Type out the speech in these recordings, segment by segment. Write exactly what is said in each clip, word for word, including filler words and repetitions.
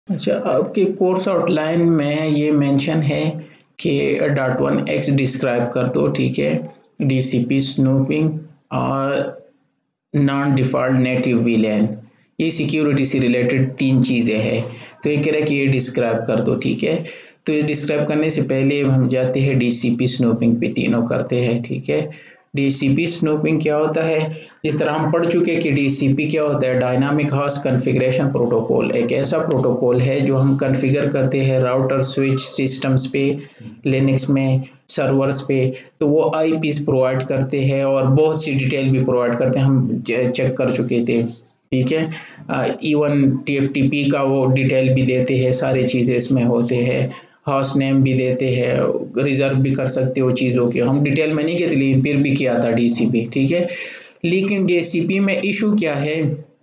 अच्छा, आपके course outline में ये मेंशन है कि डॉट वन एक्स डिस्क्राइब कर दो, ठीक है, डीसीपी स्नूपिंग और नॉन डिफॉल्ट नेटिव वीलैन, ये सिक्योरिटी से रिलेटेड तीन चीज़ें हैं। तो ये कह रहा है कि ये डिस्क्राइब कर दो, ठीक है। तो ये डिस्क्राइब करने से पहले हम जाते हैं डीसीपी स्नूपिंग पे, तीनों करते हैं, ठीक है। डीसीपी स्नूपिंग क्या होता है? जिस तरह हम पढ़ चुके कि डीसीपी क्या होता है, डायनामिक होस्ट कॉन्फ़िगरेशन प्रोटोकॉल। एक ऐसा प्रोटोकॉल है जो हम कॉन्फ़िगर करते हैं राउटर स्विच सिस्टम्स पे, लिनक्स में, सर्वर्स पे। तो वो आईपीस प्रोवाइड करते हैं और बहुत सी डिटेल भी प्रोवाइड करते हैं, हम चेक कर चुके थे, ठीक है। इवन टीएफटीपी का वो डिटेल भी देते हैं, सारी चीज़ें इसमें होते हैं, हाउस नेम भी देते हैं, रिजर्व भी कर सकते हो चीज़ों के। हम डिटेल में नहीं कहते लेकिन फिर भी किया था डीसीपी, ठीक है। लेकिन डीसीपी में इशू क्या है,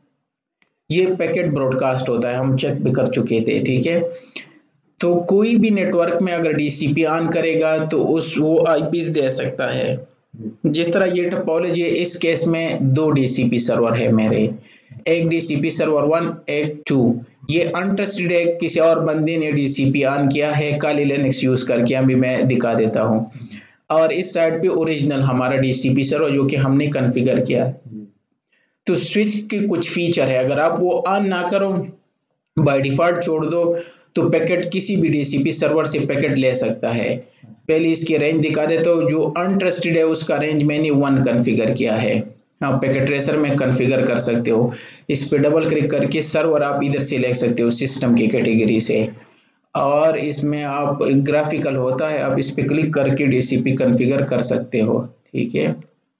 ये पैकेट ब्रॉडकास्ट होता है, हम चेक भी कर चुके थे, ठीक है। तो कोई भी नेटवर्क में अगर डीसीपी ऑन करेगा तो उस वो आईपीस दे सकता है। जिस तरह ये टोपोलॉजी है, इस केस में दो डीसीपी सर्वर है मेरे, एक डीसीपी सर्वर वन, एक टू। ये अनट्रस्टेड है, किसी और बंदे ने डीसीपी ऑन किया है काली लिनक्स यूज करके, अभी मैं दिखा देता हूँ। और इस साइड पे ओरिजिनल हमारा डीसीपी सर्वर जो कि हमने कॉन्फ़िगर किया है। तो स्विच के कुछ फीचर है, अगर आप वो ऑन ना करो, बाय डिफॉल्ट छोड़ दो, तो पैकेट किसी भी डीसीपी सर्वर से पैकेट ले सकता है। पहले इसकी रेंज दिखा देता हूँ। जो अनट्रस्टेड है उसका रेंज मैंने वन कॉन्फ़िगर किया है। हाँ, पैकेट ट्रेसर में कॉन्फ़िगर कर सकते हो। इस पे डबल क्लिक करके सर्वर आप इधर से ले सकते हो सिस्टम की कैटेगरी से, और इसमें आप ग्राफिकल होता है, आप इस पे क्लिक करके डीसीपी कॉन्फ़िगर कर सकते हो, ठीक है।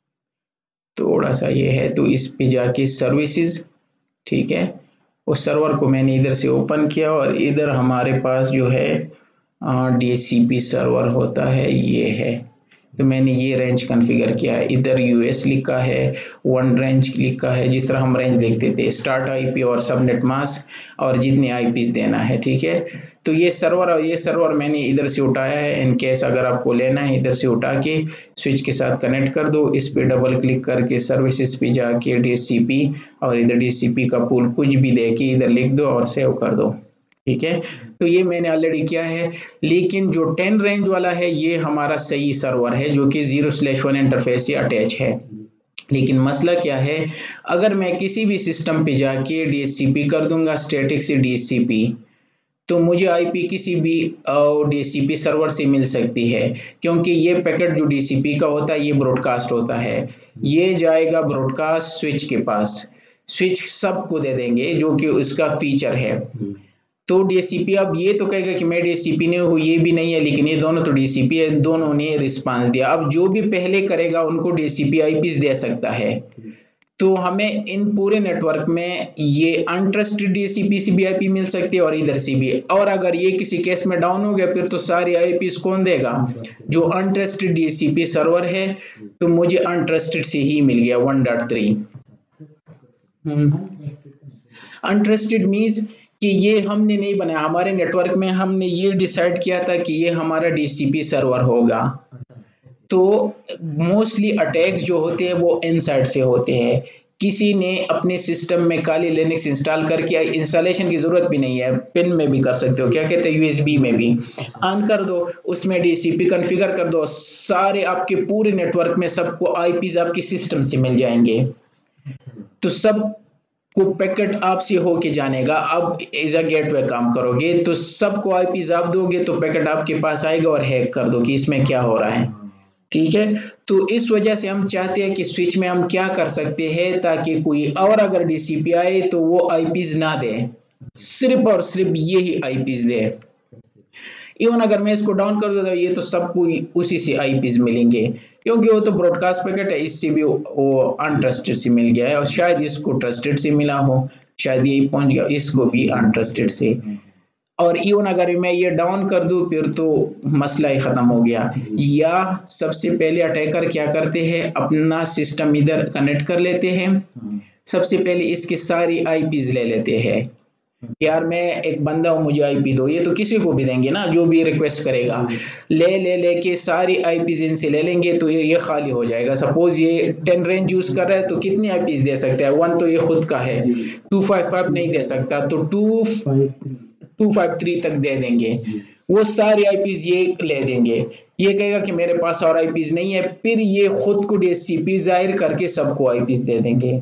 थोड़ा सा ये है, तो इस पे जाके सर्विसेज, ठीक है, उस सर्वर को मैंने इधर से ओपन किया और इधर हमारे पास जो है डीसीपी सर्वर होता है, ये है। तो मैंने ये रेंज कॉन्फ़िगर किया है, इधर यूएस लिखा है, वन रेंज लिखा है, जिस तरह हम रेंज लिखते थे, स्टार्ट आईपी और सबनेट मास्क और जितने आईपीस देना है, ठीक है। तो ये सर्वर और ये सर्वर मैंने इधर से उठाया है, इन केस अगर आपको लेना है इधर से उठा के स्विच के साथ कनेक्ट कर दो। इस पे डबल क्लिक करके सर्विसेज पे जाके डीसीपी और इधर डीसीपी का पूल कुछ भी दे के इधर लिख दो और सेव कर दो, ठीक है। तो ये मैंने ऑलरेडी किया है। लेकिन जो टेन रेंज वाला है ये हमारा सही सर्वर है जो कि जीरो स्लैश वन इंटरफेस से अटैच है। लेकिन मसला क्या है, अगर मैं किसी भी सिस्टम पे जाके डीसीपी कर दूंगा स्टैटिक से डीसीपी, तो मुझे आईपी किसी भी डीसीपी सर्वर से मिल सकती है, क्योंकि ये पैकेट जो डीसीपी का होता है ये ब्रॉडकास्ट होता है। ये जाएगा ब्रॉडकास्ट स्विच के पास, स्विच सबको दे देंगे जो कि उसका फीचर है। तो डीसीपी अब ये तो कहेगा कि मैं डीसीपी नहीं हूँ, ये भी नहीं है, लेकिन ये दोनों तो डीसीपी है, दोनों ने रिस्पांस दिया। अब जो भी पहले करेगा उनको डीसीपी आईपीस दे सकता है। तो हमें इन पूरे नेटवर्क में ये अनट्रस्टेड डीसीपी से भी आईपी मिल सकती है और इधर से भी। और अगर ये किसी केस में डाउन हो गया फिर तो सारी आईपीस कौन देगा, जो अनट्रस्टेड डीसीपी सर्वर है। तो मुझे अनट्रस्टेड से ही मिल गया one dot three. Untrusted means कि ये हमने नहीं बनाया, हमारे नेटवर्क में हमने ये डिसाइड किया था कि ये हमारा डीसीपी सर्वर होगा। तो मोस्टली अटैक्स जो होते हैं वो इनसाइड से होते हैं। किसी ने अपने सिस्टम में काली लिनक्स इंस्टॉल करके, इंस्टॉलेशन की जरूरत भी नहीं है, पिन में भी कर सकते हो, क्या कहते हैं यूएसबी में भी ऑन कर दो, उसमें डीसीपी कॉन्फ़िगर कर दो, सारे आपके पूरे नेटवर्क में सबको आईपीस आपके सिस्टम से मिल जाएंगे। तो सब को पैकेट आपसे होके जानेगा। अब एज अ गेटवे काम करोगे तो सबको आईपीस आप दोगे तो पैकेट आपके पास आएगा और हैक कर दो कि इसमें क्या हो रहा है, ठीक है। तो इस वजह से हम चाहते हैं कि स्विच में हम क्या कर सकते हैं ताकि कोई और अगर डीसीपी आए तो वो आईपीस ना दे, सिर्फ और सिर्फ ये ही आईपीस दे। इवन अगर मैं इसको डाउन कर दूं तो ये तो सबको उसी से आईपीस मिलेंगे, क्योंकि वो तो ब्रॉडकास्ट पैकेट है, इससे भी वो अनट्रस्टेड से मिल गया है और शायद इसको ट्रस्टेड से मिला हो, शायद यही पहुंच गया, इसको भी अनट्रस्टेड से। और इवन अगर मैं ये डाउन कर दूं फिर तो मसला ही खत्म हो गया। या सबसे पहले अटैकर क्या करते हैं, अपना सिस्टम इधर कनेक्ट कर लेते हैं, सबसे पहले इसकी सारी आईपीस ले लेते हैं। यार मैं एक बंदा हूँ मुझे आईपी दो, ये तो किसी को भी देंगे ना जो भी रिक्वेस्ट करेगा, ले ले लेके सारी आईपीस इनसे ले लेंगे तो ये ये खाली हो जाएगा। सपोज ये टेन रेंज यूज कर रहा है तो कितनी आईपीस दे सकता है, वन तो ये खुद का है, टू फाइव फाइव नहीं दे सकता, तो टू टू फाइव थ्री तक दे देंगे, वो सारे आईपीज ये ले देंगे। ये कहेगा कि मेरे पास और आईपीज नहीं है, फिर ये खुद को डीएचसीपी जाहिर करके सबको आईपीज दे देंगे।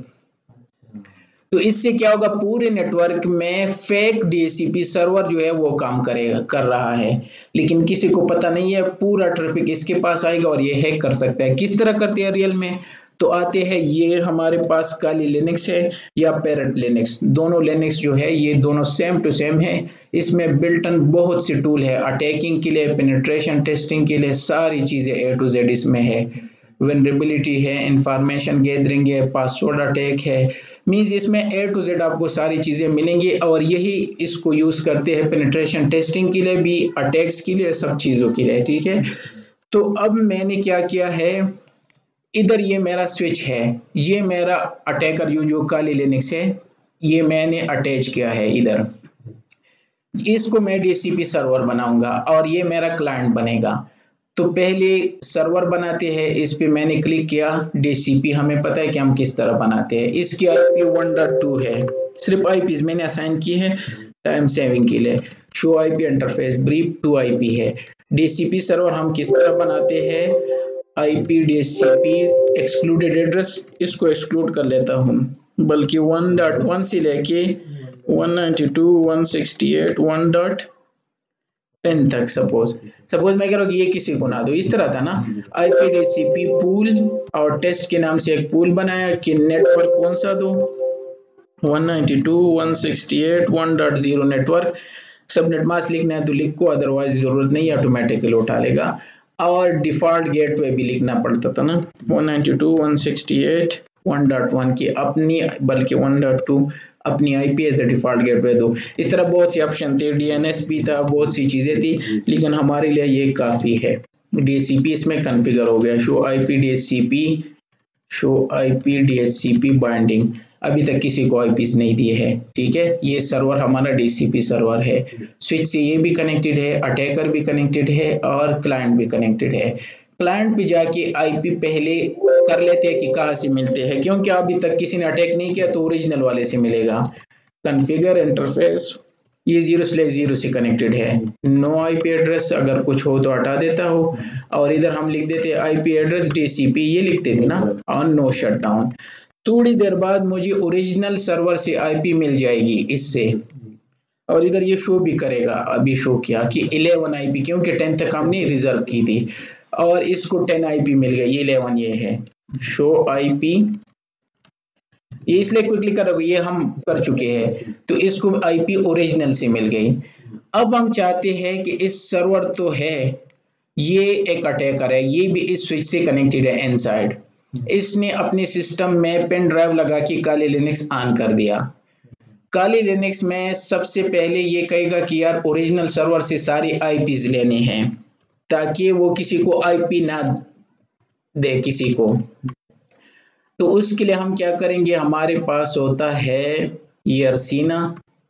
तो इससे क्या होगा, पूरे नेटवर्क में फेक डीएचसीपी सर्वर जो है वो काम करेगा कर रहा है, लेकिन किसी को पता नहीं है, पूरा ट्रैफिक इसके पास आएगा और ये हैक कर सकता है। किस तरह करते हैं रियल में, तो आते हैं, ये हमारे पास काली लिनक्स है या पैरेट लिनक्स, दोनों लिनक्स जो है ये दोनों सेम टू सेम है। इसमें बिल्ट इन बहुत सी टूल है अटैकिंग के लिए, पेनिट्रेशन टेस्टिंग के लिए, सारी चीजें ए टू जेड इसमें है। वेनरेबिलिटी है, इंफॉर्मेशन गैदरिंग है, पासवर्ड अटैक है, मींस इसमें ए टू जेड आपको सारी चीजें मिलेंगी। और यही इसको यूज करते हैं पेनिट्रेशन टेस्टिंग के लिए भी, अटैक्स के लिए, सब चीजों के लिए, ठीक है। तो अब मैंने क्या किया है, इधर ये मेरा स्विच है, ये मेरा अटैकर यू जो काली लिनक्स है, ये मैंने अटैच किया है इधर, इसको मैं डीएचसीपी सर्वर बनाऊंगा और ये मेरा क्लाइंट बनेगा। तो पहले सर्वर बनाते हैं, इस पे मैंने क्लिक किया, डीएचसीपी हमें पता है कि हम किस तरह बनाते हैं। इसकी आईपी वन डॉट टू है, सिर्फ आईपीज मैंने असाइन की है टाइम सेविंग के लिए। Show IP interface brief to IP है। डीएचसीपी सर्वर हम किस तरह बनाते हैं, आईपी डीएचसीपी एक्सक्लूडेड एड्रेस, इसको एक्सक्लूड कर लेता हूँ, बल्कि वन डॉट वन से लेके one ninety two one sixty eight one dot ten तक, सपोज सपोज मैं कह रहा हूँ कि ये किसी को ना दो, इस तरह था ना। आईपी डीएचसीपी पूल और टेस्ट के नाम से एक पूल बनाया कि नेटवर्क कौन सा दो, one ninety two dot one sixty eight one dot zero network. Subnet mask लिखना है तो लिखो, अदरवाइज जरूरत नहीं, ऑटोमेटिकली उठा लेगा। और डिफॉल्ट गेटवे भी लिखना पड़ता था ना, one ninety two dot one sixty eight one dot one की अपनी, बल्कि वन डॉट टू अपनी IP as a default gateway दो। इस तरह बहुत सी ऑप्शन थे, डीएनएस भी था, बहुत सी चीजें थी, लेकिन हमारे लिए ये काफी है। डीएचसीपी इसमें कॉन्फ़िगर हो गया, show IP DHCP, show IP DHCP binding, अभी तक किसी को आईपीस नहीं दिए हैं, ठीक है। ये सर्वर हमारा डीएचसीपी सर्वर है, स्विच से ये भी कनेक्टेड है, अटैकर भी कनेक्टेड है और क्लाइंट भी कनेक्टेड है। क्लाइंट पे जाके आईपी पहले कर लेते हैं कि कहाँ से मिलते हैं, क्योंकि अभी तक किसी ने अटैक नहीं किया तो ओरिजिनल वाले से मिलेगा। कॉन्फ़िगर इंटरफेस, ये जीरो स्लैश जीरो से कनेक्टेड है, नो आईपी एड्रेस, अगर कुछ हो तो हटा देता हो, और इधर हम लिख देते आईपी एड्रेस डीएचसीपी, ये लिखते थे ना, ऑन नो शटडाउन। थोड़ी देर बाद मुझे ओरिजिनल सर्वर से आईपी मिल जाएगी इससे, और इधर ये शो भी करेगा, अभी शो किया कि इलेवन आईपी, क्योंकि टेन तक हमने रिजर्व की थी, और इसको टेन आईपी मिल गई, ये इलेवन ये है, शो आईपी, ये इसलिए क्विकली करोगे, ये हम कर चुके हैं, तो इसको आईपी ओरिजिनल से मिल गई। अब हम चाहते हैं कि इस सर्वर तो है, ये एक अटैकर है, ये भी इस स्विच से कनेक्टेड है इनसाइड, इसने अपने सिस्टम में पेन ड्राइव लगा के काली लिनक्स ऑन कर दिया। काली लिनक्स में सबसे पहले ये कहेगा कि यार ओरिजिनल सर्वर से सारी आईपीज लेने हैं, ताकि वो किसी को आईपी ना दे किसी को। तो उसके लिए हम क्या करेंगे, हमारे पास होता है ये अरसीना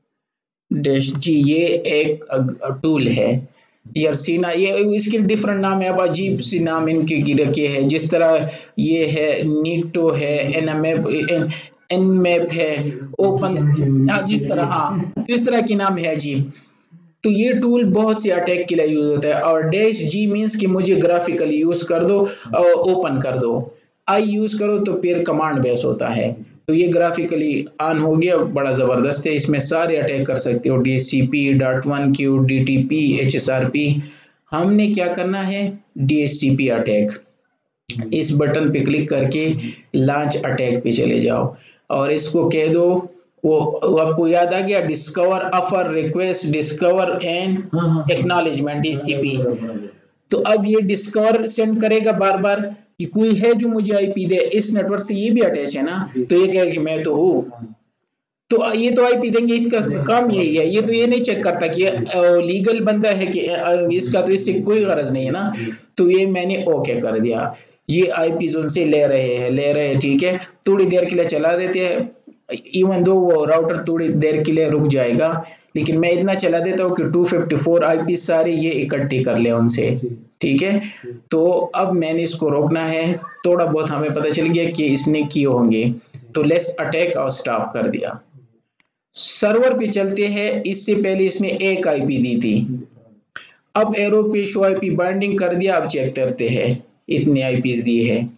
डैश जी, ये एक टूल है यरसीना, ये इसके डिफरेंट नाम है, अब अजीब सी नाम इनके रखे हैं, जिस तरह ये है निक्टो है, एनएमएफ एनमैप है, ओपन, हाँ जिस तरह, हाँ इस तरह के नाम है अजीब। तो ये टूल बहुत से अटैक के लिए यूज होता है, और डैश जी मीन्स कि मुझे ग्राफिकली यूज कर दो और ओपन कर दो, आई यूज करो तो फिर कमांड बेस होता है। तो ये ग्राफिकली ऑन हो गया, बड़ा जबरदस्त है, इसमें सारे अटैक कर सकते हो, DHCP, dot one Q, DTP, HSRP. हमने क्या करना है, डीएचसीपी अटैक, इस बटन पे क्लिक करके लॉन्च अटैक पे चले जाओ और इसको कह दो, वो आपको याद आ गया, discover offer request, discover and acknowledgement DHCP. तो अब ये डिस्कवर सेंड करेगा बार बार कि कोई है जो मुझे आईपी दे, इस नेटवर्क से ये भी अटैच है ना, तो ये कहेगा कि मैं तो हूँ, तो ये तो आईपी देंगे, इसका काम यही है। ये तो ये नहीं चेक करता कि लीगल बंदा है कि इसका, तो इससे कोई गरज नहीं है ना। तो ये मैंने ओके कर दिया, ये आईपी जोन से ले रहे हैं ले रहे हैं ठीक है, थोड़ी देर के लिए चला देते हैं, इवन दो वो राउटर थोड़ी देर के लिए रुक जाएगा, लेकिन मैं इतना चला देता हूँ कि टू फिफ्टी फोर आईपी सारी ये इकट्ठी कर ले उनसे, ठीक है। तो अब मैंने इसको रोकना है, थोड़ा बहुत हमें पता चल गया कि इसने किए होंगे, तो लेट्स अटैक और स्टॉप कर दिया। सर्वर पे चलते हैं। इससे पहले इसने एक आईपी दी थी, अब एरो पे शो आईपी बाइंडिंग कर दिया। अब चेक करते हैं इतने आईपीस दिए हैं।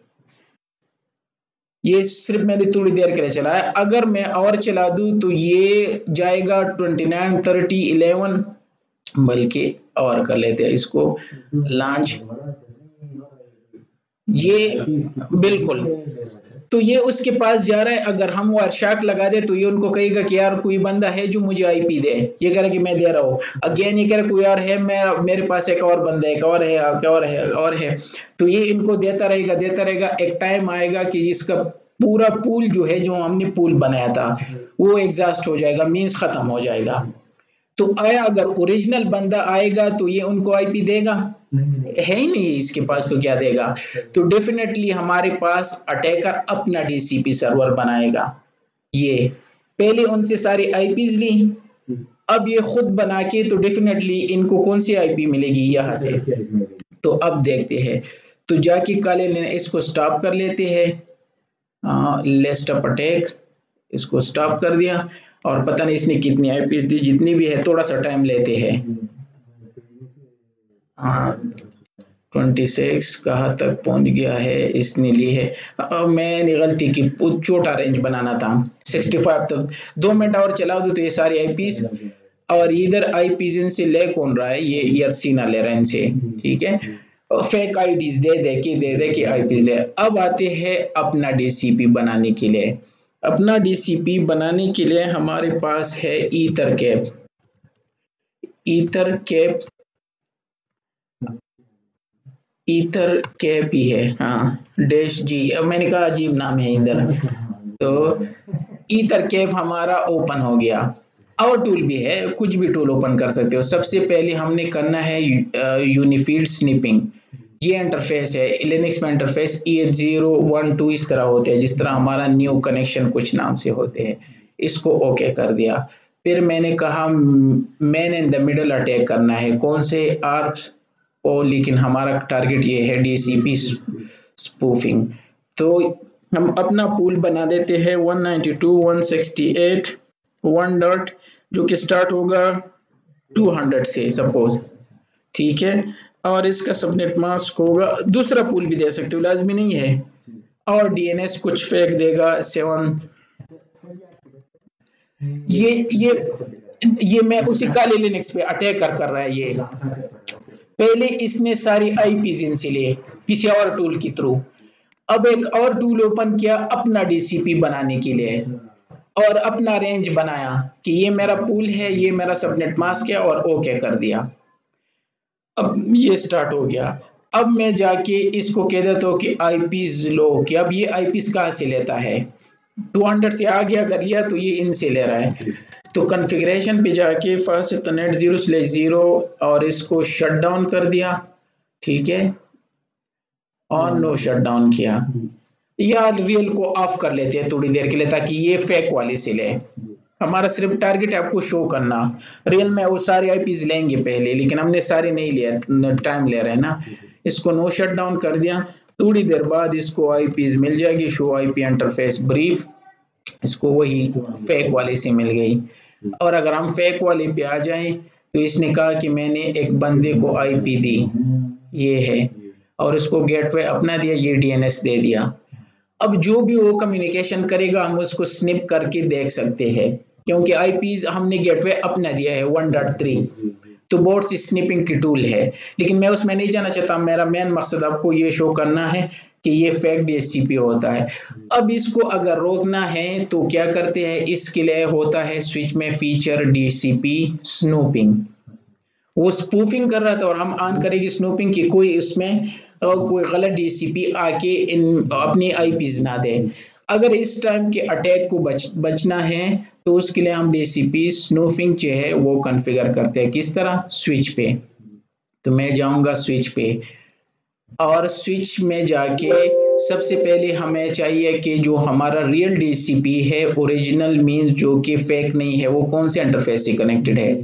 ये सिर्फ मैंने थोड़ी देर के लिए चलाया, अगर मैं और चला दूं तो ये जाएगा ट्वेंटी नाइन थर्टी इलेवन, बल्कि और कर लेते हैं इसको लॉन्च। ये बिल्कुल, तो ये उसके पास जा रहा है। अगर हम वो अर्शाक लगा दे तो ये उनको कहेगा कि यार कोई बंदा है जो मुझे आईपी दे, ये कह रहा है कि मैं दे रहा हूँ। अगेन ये कह रहा है कोई और है, मैं मेरे पास एक और बंदा है, एक और है, एक और है, और है। तो ये इनको देता रहेगा देता रहेगा। एक टाइम आएगा कि इसका पूरा पूल जो है, जो हमने पूल बनाया था, वो एग्जॉस्ट हो जाएगा, मीन्स खत्म हो जाएगा। तो आया अगर ओरिजिनल बंदा आएगा तो ये उनको आईपी देगा, है ही नहीं इसके पास, तो क्या देगा। तो डेफिनेटली हमारे पास अटैकर अपना डीसीपी सर्वर बनाएगा। ये पहले उनसे सारी आईपीज ली, अब ये खुद बना के, तो डेफिनेटली इनको कौन सी आईपी मिलेगी, यहाँ से। तो अब देखते हैं, तो जाके काले ने इसको स्टॉप कर लेते हैं, लिस्ट ऑफ अटैक, इसको स्टॉप कर दिया। और पता नहीं इसने कितनी आईपीस दी, जितनी भी है थोड़ा सा टाइम लेते हैं। हाँ, छब्बीस कहाँ तक पहुंच गया है इसने ली है। अब मैंने गलती की, छोटा रेंज बनाना था पैंसठ तक। दो मिनट और चला दो तो ये सारी आईपीस, और इधर आईपीस इनसे ले कौन रहा है, ये ईयरसीना ले रहा है इनसे, ठीक है। फेक आईडीज दे दे के दे दे के आईपीस ले। अब आते हैं अपना डीसीपी बनाने के लिए। अपना डीसीपी बनाने के लिए हमारे पास है Ettercap. Ettercap Ettercap ही है, हाँ, डैश जी। अब मैंने कहा अजीब नाम है इधर। तो ईथर कैप हमारा ओपन हो गया। और टूल भी है, कुछ भी टूल ओपन कर सकते हो। सबसे पहले हमने करना है यूनिफील्ड स्निपिंग। ये इंटरफेस है लिनक्स में, interface E H zero one two इस तरह होते हैं, जिस तरह हमारा न्यू कनेक्शन कुछ नाम से होते हैं। इसको ओके कर दिया। फिर मैंने कहा man in the middle attack करना है, कौन से आर्प्स ओ, लेकिन हमारा टारगेट ये है डीसीपी स्पूफिंग। तो हम अपना पूल बना देते हैं one ninety two one sixty eight one dot, जो कि स्टार्ट होगा टू हंड्रेड से सपोज, ठीक है। और इसका सबनेट मास्क होगा, दूसरा पूल भी दे सकते हो, लाजमी नहीं है। और डीएनएस कुछ फेक देगा सेवन। ये ये ये मैं उसी काले लिनक्स पे अटैक कर कर रहा है ये। पहले इसने सारी आईपीज इनसे लिए किसी और टूल के थ्रू। अब एक और टूल ओपन किया अपना डीसीपी बनाने के लिए, और अपना रेंज बनाया कि ये मेरा पूल है, ये मेरा सबनेट मास्क है, और ओके कर दिया। अब ये स्टार्ट हो गया। अब मैं जाके इसको कह देता हूँ कि आईपीज लो, कि अब ये आईपीज कहाँ से लेता है, टू हंड्रेड से आ गया, कर लिया तो ये इनसे ले रहा है। तो कॉन्फ़िगरेशन पे जाके first ethernet zero slash zero, और इसको शट डाउन कर दिया, ठीक है, और नो शट डाउन किया। या रियल को ऑफ कर लेते हैं थोड़ी देर के लिए, ताकि ये फेक वाले से ले। हमारा सिर्फ टारगेट है आपको शो करना। रियल में वो सारे आईपीज लेंगे पहले, लेकिन हमने सारे नहीं लिया, टाइम ले रहे हैं ना। इसको नो शट डाउन कर दिया। थोड़ी देर बाद इसको आईपीज मिल जाएगी, शो आईपी इंटरफेस ब्रीफ, इसको वही फेक वाले से मिल गई। और अगर हम फेक वाले पे आ जाएं, तो इसने कहा कि मैंने एक बंदे को आईपी दी, ये है, और इसको गेटवे अपना दिया, ये डीएनएस दे दिया। अब जो भी वो कम्युनिकेशन करेगा हम उसको स्निप करके देख सकते हैं, क्योंकि आईपीज हमने गेटवे अपना दिया है वन डॉट थ्री। तो बोर्ड से स्निपिंग की टूल है, लेकिन मैं उसमें नहीं जाना चाहता। मेरा मेन मकसद आपको ये शो करना है कि ये फेक डीएचसीपी होता है। अब इसको अगर रोकना है तो क्या करते हैं, इसके लिए होता है स्विच में फीचर डीसीपी स्नूपिंग। वो स्पूफिंग कर रहा था और हम ऑन करेंगे स्नूपिंग की कोई उसमें और कोई गलत डीसीपी आके इन अपनी आईपीज ना दे। अगर इस टाइम के अटैक को बच बचना है तो उसके लिए हम डीसीपी स्नूपिंग जो है वो कॉन्फ़िगर करते हैं। किस तरह, स्विच पे। तो मैं जाऊंगा स्विच पे, और स्विच में जाके सबसे पहले हमें चाहिए कि जो हमारा रियल डीसीपी है, ओरिजिनल मींस जो कि फेक नहीं है, वो कौन से इंटरफेस से कनेक्टेड है।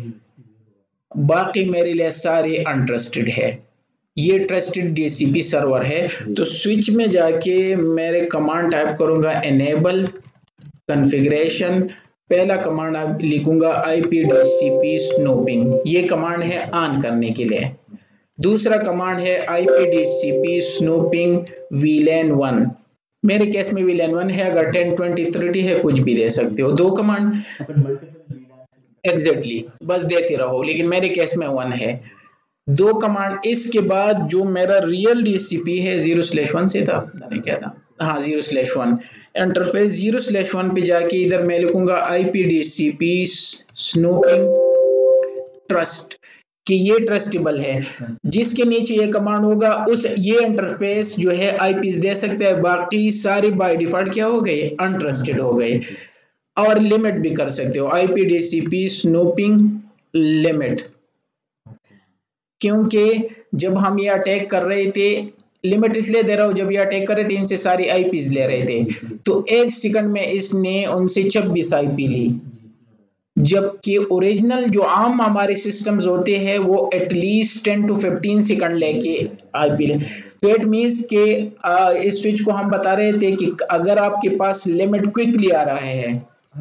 बाकी मेरे लिए सारे अनट्रस्टेड है। ये ट्रस्टेड डीसीपी सर्वर है। तो स्विच में जाके मेरे कमांड टाइप करूंगा एनेबल कॉन्फ़िगरेशन पहला कमांड आप लिखूंगा आईपीडीसीपी स्नूपिंग, ये कमांड है ऑन करने के लिए। दूसरा कमांड है आईपीडीसीपी स्नूपिंग वीलैन वन, मेरे केस में वीलैन वन है, अगर टेन ट्वेंटी थर्टी है कुछ भी दे सकते हो। दो कमांड एग्जैक्टली exactly, बस देते रहो, लेकिन मेरे केस में वन है। दो कमांड, इसके बाद जो मेरा रियल डीसीपी है जीरो स्लैश वन से था, नहीं क्या था, हाँ zero slash one, interface zero slash one पे जाके इधर मैं लिखूंगा आईपीडीसीपी स्नूपिंग ट्रस्ट, कि ये ट्रस्टेबल है। जिसके नीचे ये कमांड होगा उस ये इंटरफेस जो है आईपीस दे सकते हैं, बाकी सारी बाय डिफॉल्ट क्या हो गए, अनट्रस्टेड हो गए। और लिमिट भी कर सकते हो, आईपीडीसीपी स्नूपिंग लिमिट, क्योंकि जब हम ये अटैक कर रहे थे, लिमिट इसलिए दे रहा हूं, जब ये अटैक कर रहे थे इनसे सारी आईपीस ले रहे थे, तो एक सेकंड में इसने उनसे छब्बीस आईपी ली, जबकि ओरिजिनल जो आम हमारे सिस्टम्स होते हैं वो at least ten to fifteen second लेके आईपी ले। तो इट मींस के इस स्विच को हम बता रहे थे कि अगर आपके पास लिमिट क्विकली आ रहा है,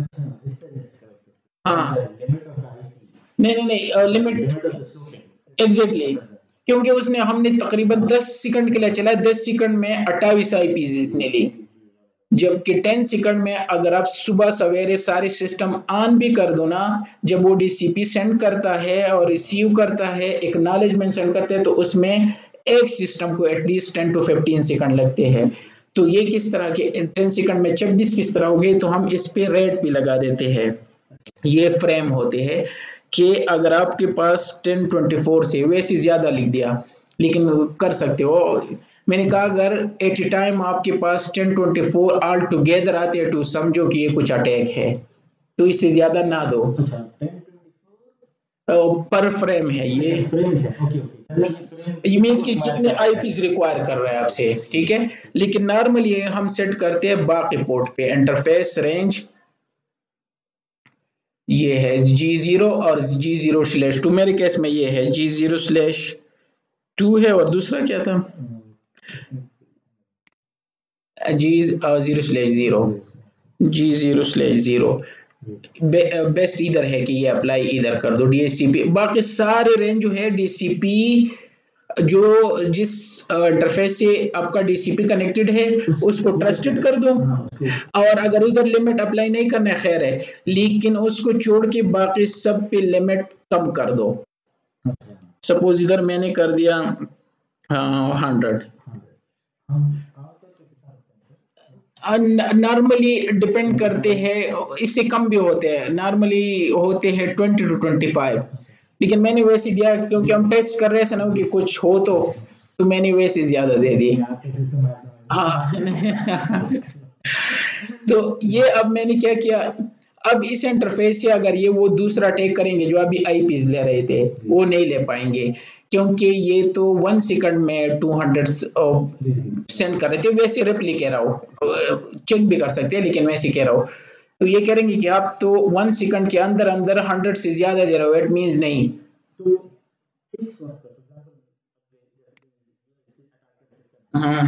हाँ नहीं नहीं नहीं लिमिट एग्जैक्टली, क्योंकि उसने हमने तकरीबन दस सेकंड के लिए चला, दस सेकंड में अट्ठाईस आईपीज इसने ली, जबकि टेन सेकंड में अगर आप सुबह सवेरे सारे सिस्टम ऑन भी कर दो ना, जब वो डीसीपी सेंड करता है और रिसीव करता है, एक्नॉलेजमेंट सेंड करते हैं, तो उसमें एक सिस्टम को at least ten to fifteen second लगते हैं। तो ये किस तरह के टेन सेकंड में छब्बीस किस तरह हो गए, तो हम इस पे रेट भी लगा देते हैं। ये फ्रेम होते हैं कि अगर आपके पास टेन ट्वेंटी फोर से, वैसे ज्यादा लिख दिया लेकिन कर सकते हो, मैंने कहा अगर एट टाइम आपके पास ten twenty four all together आते हैं, तो समझो कि ये कुछ अटैक है, तो इससे ज्यादा ना दो। पर फ्रेम है ये, ये मीन्स कि कितने आईपीस रिक्वायर कर रहा है आपसे, ठीक है। लेकिन नॉर्मली हम सेट करते हैं बाकी पोर्ट पे, इंटरफेस रेंज ये है जी जीरो और जी जीरो स्लैश टू, मेरे केस में ये है जी जीरो स्लैश टू है, और दूसरा क्या था, G zero slash zero, G zero slash zero. Best इधर है कि ये अप्लाई इधर कर दो डीएचसीपी, बाकी सारे रेंज जो है डीसीपी जो जिस इंटरफेस से आपका डीसीपी कनेक्टेड है उसको ट्रस्टेड कर दो, और अगर उधर लिमिट अप्लाई नहीं करना है खैर है, लेकिन उसको छोड़ के बाकी सब पे लिमिट कम कर दो। सपोज इधर मैंने कर दिया हंड्रेड, नॉर्मली डिपेंड करते हैं, इससे कम भी होते हैं, नॉर्मली होते हैं ट्वेंटी टू ट्वेंटी फाइव, लेकिन मैंने वैसे दिया क्योंकि हम टेस्ट कर रहे हैं ना कि कुछ हो तो तो मैंने वैसे ज्यादा दे दी। हाँ तो ये अब मैंने क्या किया, अब इस इंटरफेस से अगर ये वो दूसरा टेक करेंगे जो अभी आईपीस ले रहे थे, वो नहीं ले पाएंगे, क्योंकि ये तो वन सेकंड में टू हंड्रेड सेंड कर रहे थे, वैसे रिप्ली कह रहा हूँ, चेक भी कर सकते हैं लेकिन वैसे कह रहा हूँ। तो ये करेंगे कि आप तो वन सेकंड के अंदर अंदर हंड्रेड से ज्यादा दे रहे हो, इट मींस नहीं। तो इस वक्त हाँ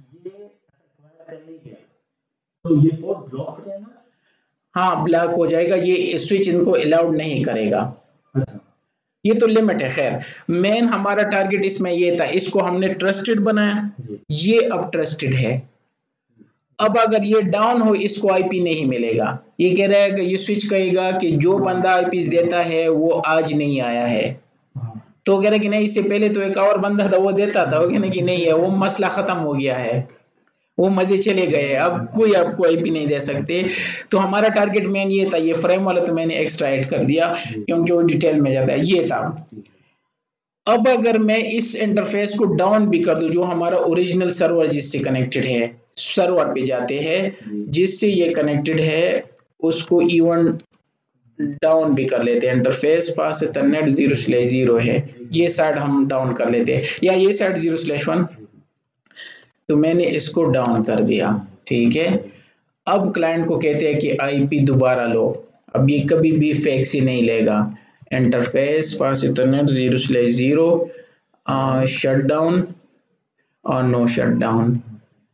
तो ये पोर्ट ब्लॉक हो जाएगा, हाँ ब्लॉक हो जाएगा, ये स्विच इनको अलाउड नहीं करेगा। अच्छा ये तो लिमिट है। खैर मेन हमारा टारगेट इसमें ये था, इसको हमने ट्रस्टेड बनाया, ये अब ट्रस्टेड है। अब अगर ये डाउन हो इसको आईपी नहीं मिलेगा, ये कह रहा है कि ये स्विच कहेगा कि जो बंदा आईपीस देता है वो आज नहीं आया है, तो कह रहा है कि नहीं इससे पहले तो एक और बंदा था वो देता था, वो कहने की नहीं है, वो मसला खत्म हो गया है, वो मजे चले गए, अब कोई आपको आईपी नहीं दे सकते। तो हमारा टारगेट मेन ये था, ये फ्रेम वाला तो मैंने एक्स्ट्रा ऐड कर दिया क्योंकि वो डिटेल में जाता है, ये था। अब अगर मैं इस इंटरफेस को डाउन भी कर दूं, जो हमारा ओरिजिनल सर्वर जिससे कनेक्टेड है, सर्वर पे जाते हैं जिससे ये कनेक्टेड है, उसको इवन डाउन भी कर लेते हैं, interface fast ethernet zero slash zero है, ये साइड हम डाउन कर लेते हैं, या ये साइड जीरो स्लैश वन, तो मैंने इसको डाउन कर दिया, ठीक है। अब क्लाइंट को कहते हैं कि आईपी दोबारा लो, अब ये कभी भी फेक से नहीं लेगा, interface fast ethernet zero slash zero shut down और नो शट डाउन,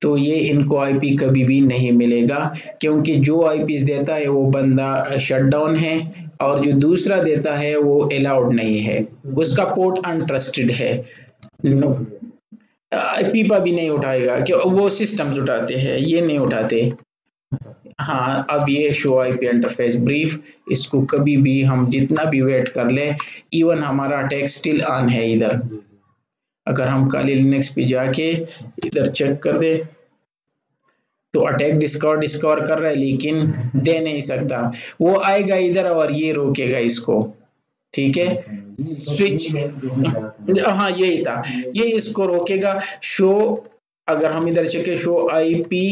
तो ये इनको आईपी कभी भी नहीं मिलेगा, क्योंकि जो आईपीस देता है वो बंदा शटडाउन है और जो दूसरा देता है वो अलाउड नहीं है, उसका पोर्ट अनट्रस्टेड है। नो, पीपा भी नहीं उठाएगा, क्यों? वो सिस्टम्स उठाते हैं, ये नहीं उठाते। हाँ, अब ये शो आईपी इंटरफेस ब्रीफ, इसको कभी भी हम जितना भी वेट कर ले, इवन हमारा अटैक स्टिल ऑन है इधर। अगर हम काली लिनक्स पे जाके इधर चेक कर दे तो अटैक डिस्कवर डिस्कवर कर रहा है लेकिन दे नहीं सकता, वो आएगा इधर और ये रोकेगा इसको, ठीक है। स्विच, हाँ यही था, ये इसको रोकेगा। शो, अगर हम इधर चेके show IP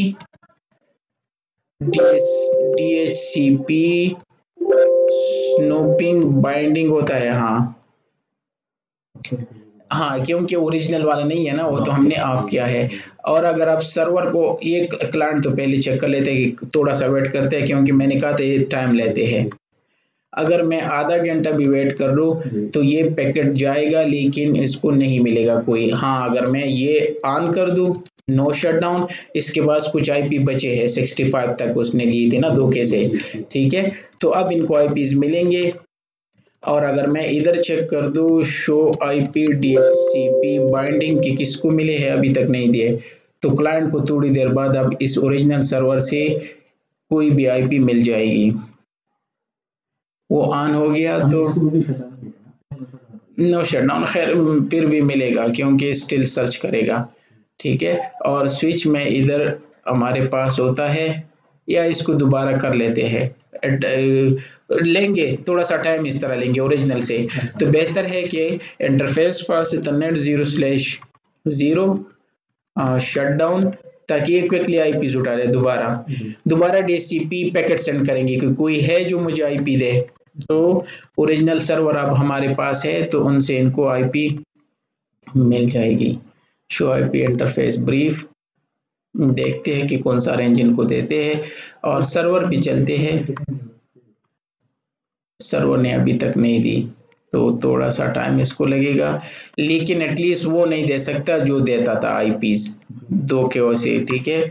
DHCP snooping binding होता है, हाँ हाँ, क्योंकि ओरिजिनल वाला नहीं है ना, वो तो हमने ऑफ किया है। और अगर आप सर्वर को, ये क्लाइंट तो पहले चेक कर लेते हैं कि थोड़ा सा वेट करते हैं, क्योंकि मैंने कहा था ये टाइम लेते हैं। अगर मैं आधा घंटा भी वेट कर लूँ तो ये पैकेट जाएगा लेकिन इसको नहीं मिलेगा कोई। हाँ, अगर मैं ये ऑन कर दूँ नो शटडाउन, इसके पास कुछ आईपी बचे हैं पैंसठ तक उसने दी थी ना धोखे से, ठीक है। तो अब इनको आईपीज मिलेंगे। और अगर मैं इधर चेक कर दूँ शो आईपी डीएचसीपी बाइंडिंग की किसको मिले हैं, अभी तक नहीं दिए, तो क्लाइंट को थोड़ी देर बाद अब इस ओरिजिनल सर्वर से कोई भी आईपी मिल जाएगी। वो ऑन हो गया तो नो शटडाउन, खैर फिर भी मिलेगा क्योंकि स्टिल सर्च करेगा, ठीक है। और स्विच में इधर हमारे पास होता है, या इसको दोबारा कर लेते हैं, लेंगे थोड़ा सा टाइम इस तरह लेंगे ओरिजिनल से, तो बेहतर है कि interface fast ethernet zero slash zero shutdown, ताकि ये क्विकली आईपी उठा ले। दोबारा दोबारा डीसीपी पैकेट सेंड करेंगे कि कोई है जो मुझे आईपी दे, तो ओरिजिनल सर्वर अब हमारे पास है तो उनसे इनको आईपी मिल जाएगी। शो आईपी इंटरफेस ब्रीफ, देखते हैं कि कौन सा रेंज इनको देते हैं और सर्वर पे चलते हैं। सर्वर ने अभी तक नहीं दी तो थोड़ा सा टाइम इसको लगेगा, लेकिन एटलीस्ट वो नहीं दे सकता जो देता था आईपीस दो के ओ से, ठीक है।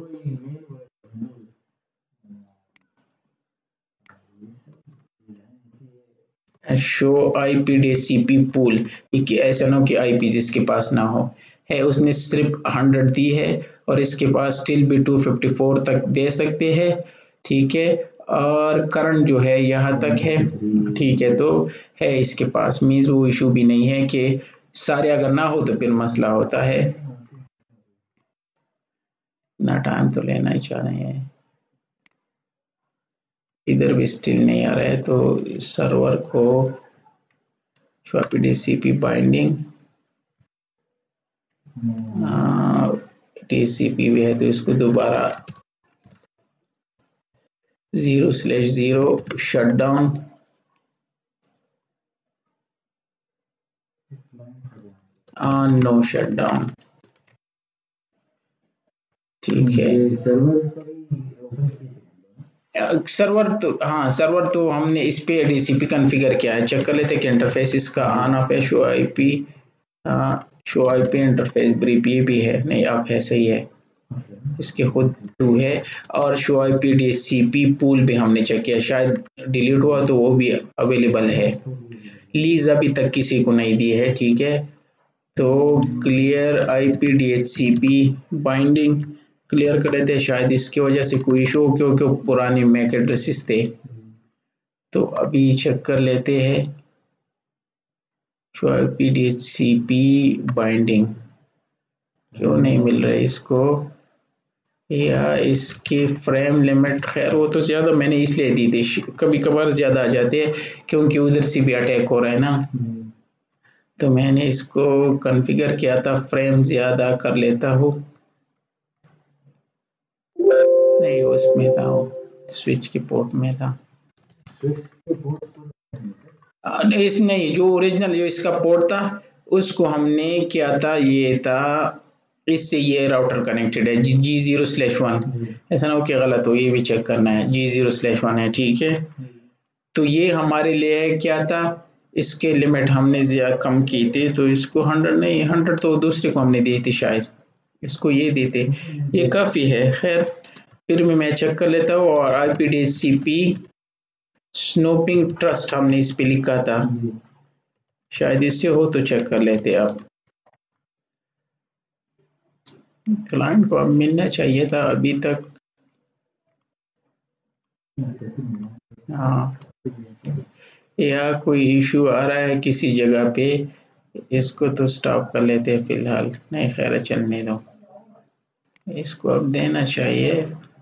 शो आईपी डीसीपी पूल, ऐसा ना हो कि आईपीस इसके पास ना हो, है उसने सिर्फ हंड्रेड दी है और इसके पास स्टिल भी टू फिफ्टी फोर तक दे सकते हैं, ठीक है। और करंट जो है यहाँ तक है, ठीक है, तो है इसके पास, मीन्स वो इशू भी नहीं है कि सारे अगर ना हो तो फिर मसला होता है। ना टाइम तो लेना ही चाह रहे हैं, इधर भी स्टिल नहीं आ रहा है, तो सर्वर को डीसीपी बाइंडिंग टीसीपी भी है तो इसको दोबारा zero slash zero shutdown, no shutdown, ठीक है। सर्वर तो हाँ, सर्वर तो हमने इस पे डीसीपी कॉन्फ़िगर किया है, चेक कर लेते कि इंटरफेस इसका ऑन ऑफ है। Show IP show IP interface brief ये भी है, नहीं ऑफ है, सही है, इसके खुद टू है। और शो आईपी डीसीपी पूल भी हमने चेक किया, शायद डिलीट हुआ तो वो भी अवेलेबल है। लीज अभी तक किसी को नहीं दी है, ठीक है। तो clear IP DHCP binding clear कर देते हैं, शायद इसकी वजह से कोई इशू हो क्योंकि पुरानी मैक एड्रेसेस थे। तो अभी चेक कर लेते हैं शो आईपी डीएचसीपी बाइंडिंग क्यों नहीं मिल रहा है इसको, या इसकी फ्रेम लिमिट, खैर वो तो ज़्यादा मैंने इसलिए दी थी, कभी कभार ज़्यादा आ जाते हैं क्योंकि उधर से भी अटैक हो रहा है ना, तो मैंने इसको कॉन्फ़िगर किया था, फ्रेम ज़्यादा कर लेता हूँ, नहीं उसमें था, वो स्विच की पोर्ट में था, इस नहीं जो ओरिजिनल जो इसका पोर्ट था उसको हमने किया था, ये था इससे ये राउटर कनेक्टेड है जी जीरो स्लैश वन, ऐसा ना हो कि गलत हो, ये भी चेक करना है, जी जीरो स्लैश वन है, ठीक है। तो ये हमारे लिए क्या था, इसके लिमिट हमने ज़्यादा कम की थी, तो इसको हंड्रेड नहीं, हंड्रेड तो दूसरे को हमने दी थी शायद, इसको ये देते, ये काफ़ी है। खैर फिर भी मैं चेक कर लेता हूँ। और I P D H C P snooping trust हमने इस पे लिखा था, शायद इससे हो तो चेक कर लेते आप। क्लाइंट को अब मिलना चाहिए था अभी तक। हाँ, या कोई इशू आ रहा है किसी जगह पे, इसको तो स्टॉप कर लेते हैं फिलहाल। नहीं खैर चलने दो, इसको अब देना चाहिए।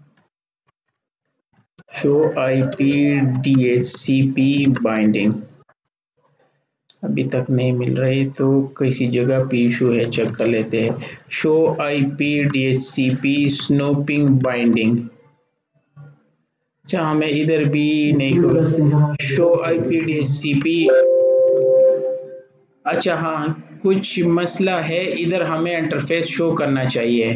Show I P D H C P binding अभी तक नहीं मिल रही, तो किसी जगह पे इशू है, चेक कर लेते हैं। Show I P D H C P snooping binding, अच्छा हमें इधर भी नहीं हो। Show I P D H C P, अच्छा हाँ कुछ मसला है इधर, हमें इंटरफेस शो करना चाहिए।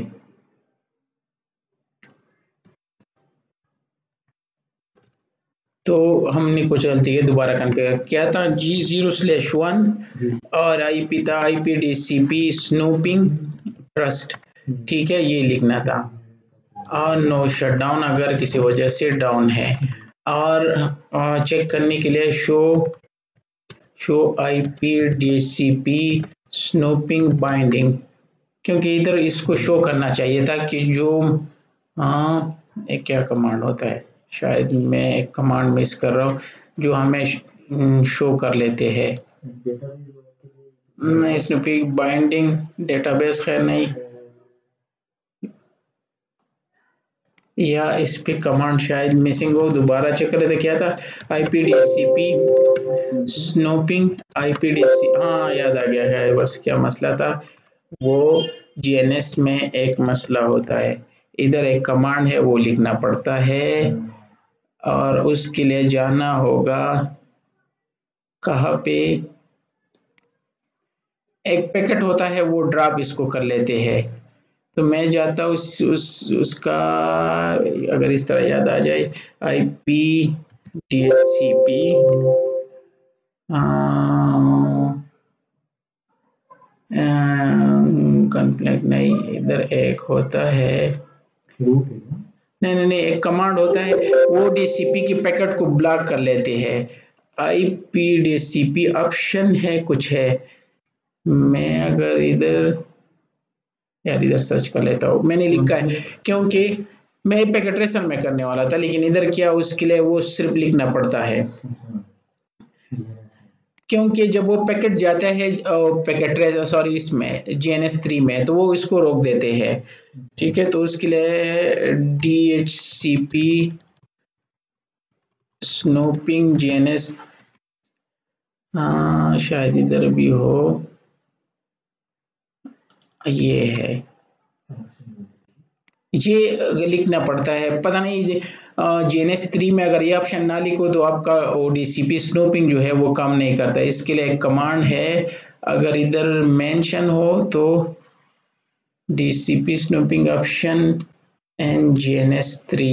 तो हमने कुछ गलती है, दोबारा कॉन्फ़िगर क्या था, जी जीरो स्लैश वन और आई पी था I P D C P snooping trust, ठीक है ये लिखना था। और नो शटडाउन अगर किसी वजह से डाउन है, और चेक करने के लिए show show I P D C P snooping binding, क्योंकि इधर इसको शो करना चाहिए था कि जो हाँ एक क्या कमांड होता है, शायद मैं एक कमांड मिस कर रहा हूँ जो हमें शो कर लेते हैं। स्नूपिंग बाइंडिंग डेटाबेस, खैर नहीं, या इस पे कमांड शायद मिसिंग हो, दोबारा चेक कर लेते क्या था। I P D C P snooping I P D C, हाँ याद आ गया है, बस क्या मसला था वो, जी एन एस में एक मसला होता है, इधर एक कमांड है वो लिखना पड़ता है, और उसके लिए जाना होगा कहाँ पे, एक पैकेट होता है वो ड्रॉप इसको कर लेते हैं। तो मैं जाता हूँ उस, उस उसका अगर इस तरह याद आ जाए, I P D H C P conflict नहीं, इधर एक होता है, नहीं नहीं नहीं एक कमांड होता है वो डीसीपी की पैकेट को ब्लॉक कर लेते हैं। I P D C P option है कुछ है, मैं अगर इधर यार इधर सर्च कर लेता हूँ, मैंने लिखा है क्योंकि मैं पैकेट रेशन में करने वाला था, लेकिन इधर क्या उसके लिए वो सिर्फ लिखना पड़ता है, क्योंकि जब वो पैकेट जाता है पैकेट सॉरी इसमें जी एन एस थ्री में, तो वो इसको रोक देते हैं, ठीक है। तो उसके लिए D H C P snooping G N S, हाँ शायद इधर भी हो, ये है, ये लिखना पड़ता है, पता नहीं जी एन एस थ्री में अगर ये ऑप्शन ना लिखो तो आपका O D C P snooping जो है वो काम नहीं करता। इसके लिए एक कमांड है, अगर इधर मेंशन हो तो D C P snooping option and G N S three,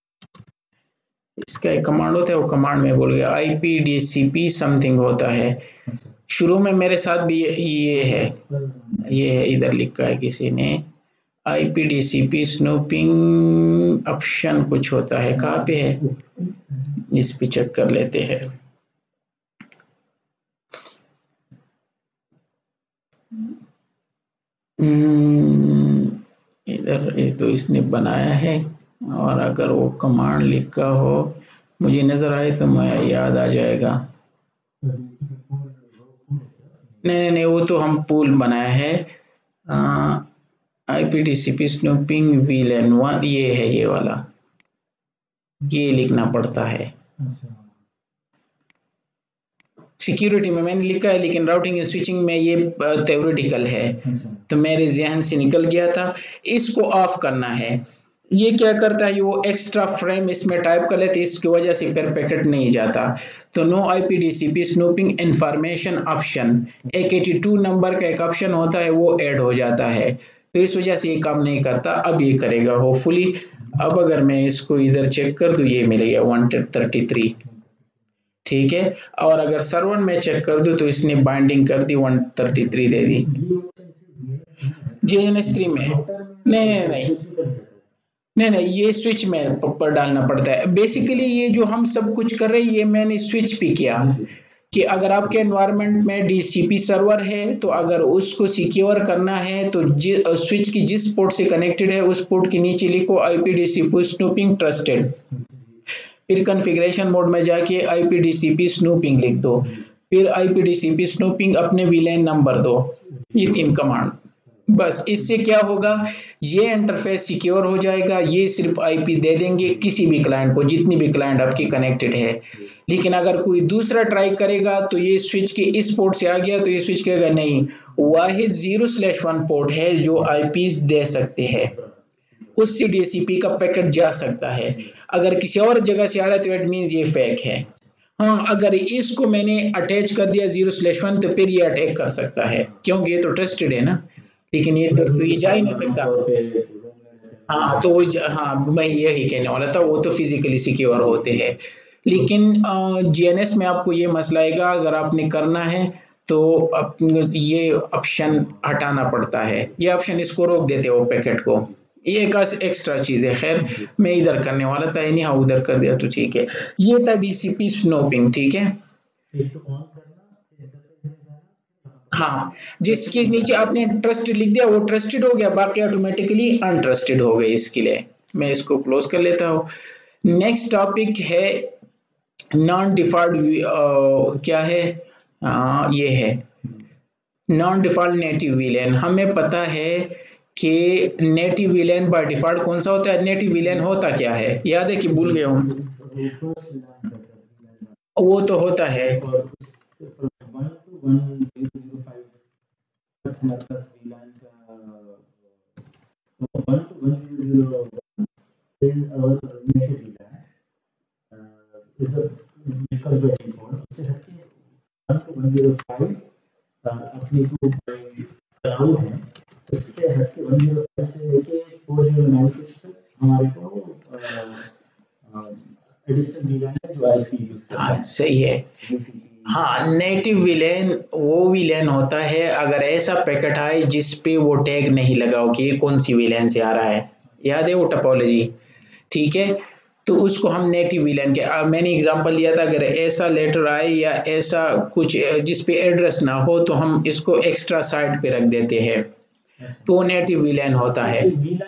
इसका एक कमांड होता है, वो कमांड में बोल गया, I P D C P something होता है, शुरू में मेरे साथ भी ये, ये है, ये है इधर लिखा है किसी ने, I P D C P snooping option कुछ होता है, कहाँ पे है, इस पे चेक कर लेते हैं। इधर ये तो इसने बनाया है, और अगर वो कमांड लिखा हो मुझे नजर आए तो मैं याद आ जाएगा। नहीं नहीं नहीं वो तो हम पूल बनाया है, I P D C P snooping VLAN one, ये है ये वाला, ये लिखना पड़ता है। सिक्योरिटी में मैंने लिखा है, लेकिन राउटिंग एंड स्विचिंग में ये थ्योरेटिकल है, तो मेरे जहन से निकल गया था। इसको ऑफ करना है, ये क्या करता है, वो एक्स्ट्रा फ्रेम इसमें टाइप कर लेते, इसकी वजह से फिर पैकेट नहीं जाता। तो no I P D C P snooping information option, एक एटी टू नंबर का एक ऑप्शन होता है वो ऐड हो जाता है, तो इस वजह से ये काम नहीं करता, अब ये करेगा होपफुली। अब अगर मैं इसको इधर चेक कर दूं ये मिल गया वन थर्टी थ्री, ठीक है। और अगर सर्वर में चेक कर दूं तो इसने बाइंडिंग कर दी वन थर्टी थ्री दे दी जी एन एस थ्री में। नहीं नहीं नहीं नहीं नहीं ये स्विच में पर डालना पड़ता है। बेसिकली ये जो हम सब कुछ कर रहे हैं ये मैंने स्विच पे किया कि अगर आपके एनवायरनमेंट में डीसीपी सर्वर है तो अगर उसको सिक्योर करना है तो स्विच की जिस पोर्ट से कनेक्टेड है उस पोर्ट के नीचे लिखो आईपीडीसीपी स्नूपिंग ट्रस्टेड, फिर कॉन्फ़िगरेशन मोड में जाके आईपीडीसीपी स्नूपिंग लिख दो, फिर आईपीडीसीपी स्नूपिंग अपने वीलैन नंबर दो। ये तीन कमांड, बस इससे क्या होगा, ये इंटरफेस सिक्योर हो जाएगा। ये सिर्फ आईपी दे देंगे किसी भी क्लाइंट को, जितनी भी क्लाइंट आपकी कनेक्टेड है। लेकिन अगर कोई दूसरा ट्राई करेगा तो ये स्विच के इस पोर्ट से आ गया तो ये स्विच कहेगा नहीं, वाहिद जीरो स्लैश वन पोर्ट है जो आईपीस दे सकते हैं, उससे डीसीपी का पैकेट जा सकता है। अगर किसी और जगह से आ रहा है तो इट मींस ये फेक है। हाँ, अगर इसको मैंने अटैच कर दिया जीरो स्लैश वन तो फिर ये अटैक कर सकता है क्योंकि ये तो ट्रस्टेड है ना, लेकिन ये तो, तो ये जा ही नहीं सकता। हाँ तो हाँ मैं यही कहने वाला था, वो तो फिजिकली सिक्योर होते हैं। लेकिन जीएनएस में आपको ये मसला आएगा, अगर आपने करना है तो ये ऑप्शन हटाना पड़ता है, ये ऑप्शन इसको रोक देते हो पैकेट को, ये एक एक्स्ट्रा चीज है। खैर मैं इधर करने वाला था, नहीं हाँ उधर कर दिया तो ठीक है। ये था डीसीपी स्नूपिंग, ठीक है। हाँ, जिसके नीचे आपने ट्रस्टेड लिख दिया वो ट्रस्टेड हो गया, बाकी ऑटोमेटिकली अनट्रस्टेड हो गए। इसके लिए मैं इसको क्लोज कर लेता हूँ। नेक्स्ट टॉपिक है नॉन डिफॉल्ट, क्या है आ, ये है नॉन डिफॉल्ट नेटिव वीलैन। हमें पता है कि नेटिव वीलैन बाय डिफॉल्ट कौन सा होता है। नेटिव वीलैन होता क्या है, याद है कि भूल गए हूँ? वो तो होता है अपनी क्लाउड है, इससे हटके वन ज़ीरो फाइव से लेके फोर ज़ीरो नाइन सिक्स तक हमारे को एडिशनल वीलैन है जो आईएसपी यूज करता है। हाँ सही है। हाँ, नेटिव विलेन वो विलेन होता है अगर ऐसा पैकेट आए जिस पे वो टैग नहीं लगा हो कि ये कौन सी विलेन से आ रहा है, याद है वो टोपोलॉजी, ठीक है। तो उसको हम नेटिव विलेन के, आ, मैंने एग्जांपल दिया था, अगर ऐसा लेटर आए या ऐसा कुछ जिस पे एड्रेस ना हो तो हम इसको एक्स्ट्रा साइड पे रख देते हैं, तो वो नेटिव विलेन होता है।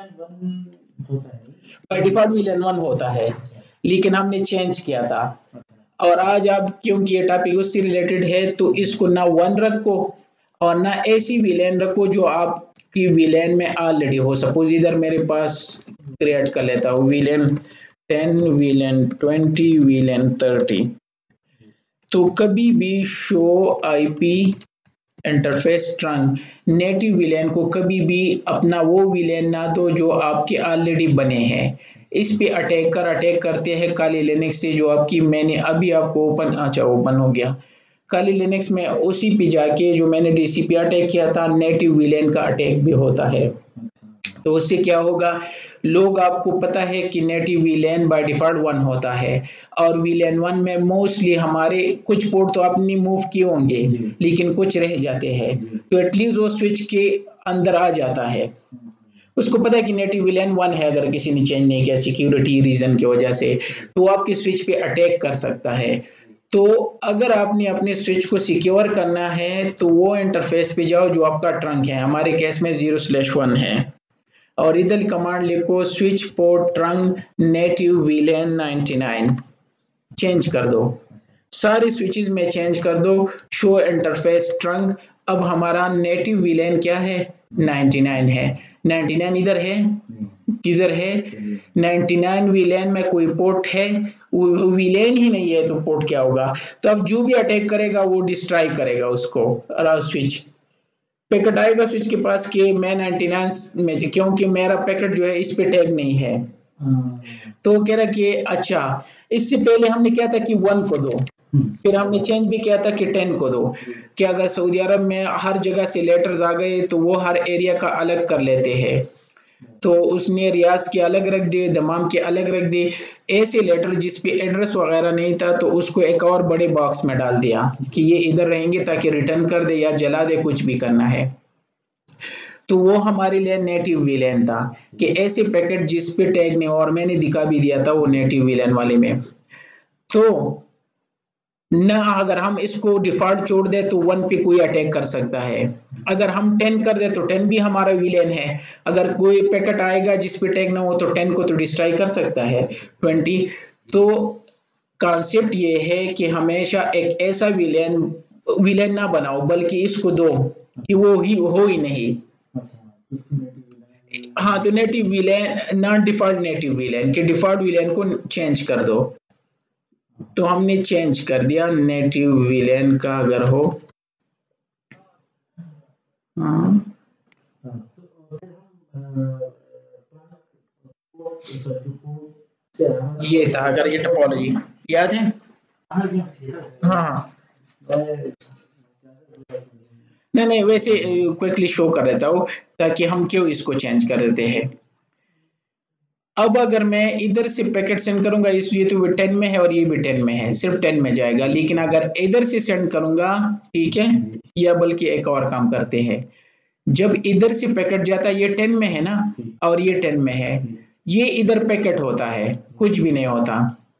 बाय डिफॉल्ट विलेन वन होता है, लेकिन हमने चेंज किया था। और आज आप क्योंकि ये टॉपिक उससे रिलेटेड है तो इसको ना वन रखो और ना ऐसी विलेन रखो जो आपकी विलेन में ऑलरेडी हो। सपोज इधर मेरे पास क्रिएट कर लेता हूँ VLAN ten, VLAN twenty, VLAN thirty, तो कभी भी show IP interface trunk native VLAN को कभी भी अपना वो विलेन ना दो जो आपके ऑलरेडी बने हैं। इस पे अटैक कर अटैक करते हैं काली लिनक्स से, जो आपकी मैंने अभी आपको ओपन, अच्छा ओपन हो गया काली लिनक्स में, उसी पे जाके जो मैंने डीसीपी अटैक किया था नेटिव विलेन का अटैक भी होता है। तो उससे क्या होगा, लोग, आपको पता है कि native VLAN by default one होता है और विलेन वन में मोस्टली हमारे कुछ पोर्ट तो आपने मूव किए होंगे लेकिन कुछ रह जाते हैं, तो एटलीस्ट वो स्विच के अंदर आ जाता है। उसको पता है कि नेटिव विलेन वन है, अगर किसी ने चेंज नहीं किया सिक्योरिटी रीजन की वजह से, तो आपके स्विच पे अटैक कर सकता है। तो अगर आपने अपने स्विच को सिक्योर करना है तो वो इंटरफेस पे जाओ जो आपका ट्रंक है, हमारे केस में जीरो स्लैश वन है, और इधर कमांड लिखो switch port trunk native VLAN ninety nine, change कर दो, सारे स्विचेस में चेंज कर दो, शो इंटरफेस ट्रंक। अब हमारा नेटिव विलेन क्या है, नाइंटी नाइन है। नाइंटी नाइन इधर है, किधर है, नाइंटी नाइन विलेन में कोई पोर्ट है, विलेन ही नहीं है तो पोर्ट क्या होगा। तो अब जो भी अटैक करेगा वो डिस्ट्रॉय करेगा उसको, और स्विच पैकेट आएगा स्विच के पास कि मैं नाइंटी नाइन में, क्योंकि मेरा पैकेट जो है इस पे टैग नहीं है, तो कह रहा कि अच्छा, इससे पहले हमने क्या था कि वन को दो, फिर हमने चेंज भी किया था कि टेन को दो, कि अगर सऊदी अरब में हर जगह से लेटर्स आ गए तो वो हर एरिया का अलग कर लेते हैं। तो उसने रियाज के अलग रख दिए, दमाम के अलग रख दिए। ऐसे लेटर जिस पे एड्रेस वगैरह नहीं था तो उसको एक और बड़े बॉक्स में डाल दिया कि ये इधर रहेंगे ताकि रिटर्न कर दे या जला दे, कुछ भी करना है। तो वो हमारे लिए नेटिव विलेन था कि ऐसे पैकेट जिस पे टैग नहीं, और मैंने दिखा भी दिया था वो नेटिव विलेन वाले में। तो ना अगर हम इसको डिफॉल्ट छोड़ दे तो वन पे कोई अटैक कर सकता है, अगर हम टेन कर दे तो टेन भी हमारा विलेन है, अगर कोई पैकेट आएगा जिस पे टैग ना हो तो टेन को तो डिस्ट्रॉय कर सकता है ट्वेंटी। तो कॉन्सेप्ट ये है कि हमेशा एक ऐसा विलेन विलेन ना बनाओ, बल्कि इसको दो कि वो ही हो ही नहीं। हाँ, तो native VLAN, non default native VLAN के डिफॉल्ट विलेन को चेंज कर दो। तो हमने चेंज कर दिया नेटिव विलेन का अगर हो। हाँ, ये था अगर ये टोपोलॉजी याद है। हाँ नहीं नहीं, वैसे क्विकली शो कर देता हूँ ताकि हम क्यों इसको चेंज कर देते हैं। अब अगर मैं इधर से पैकेट सेंड करूंगा, इस ये तो टेन में है और ये भी टेन में है, सिर्फ टेन में जाएगा। लेकिन अगर इधर से सेंड करूंगा, ठीक है, या बल्कि एक और काम करते हैं, जब इधर से पैकेट जाता है, ये टेन में है ना और ये टेन में है, ये इधर पैकेट होता है, कुछ भी नहीं होता।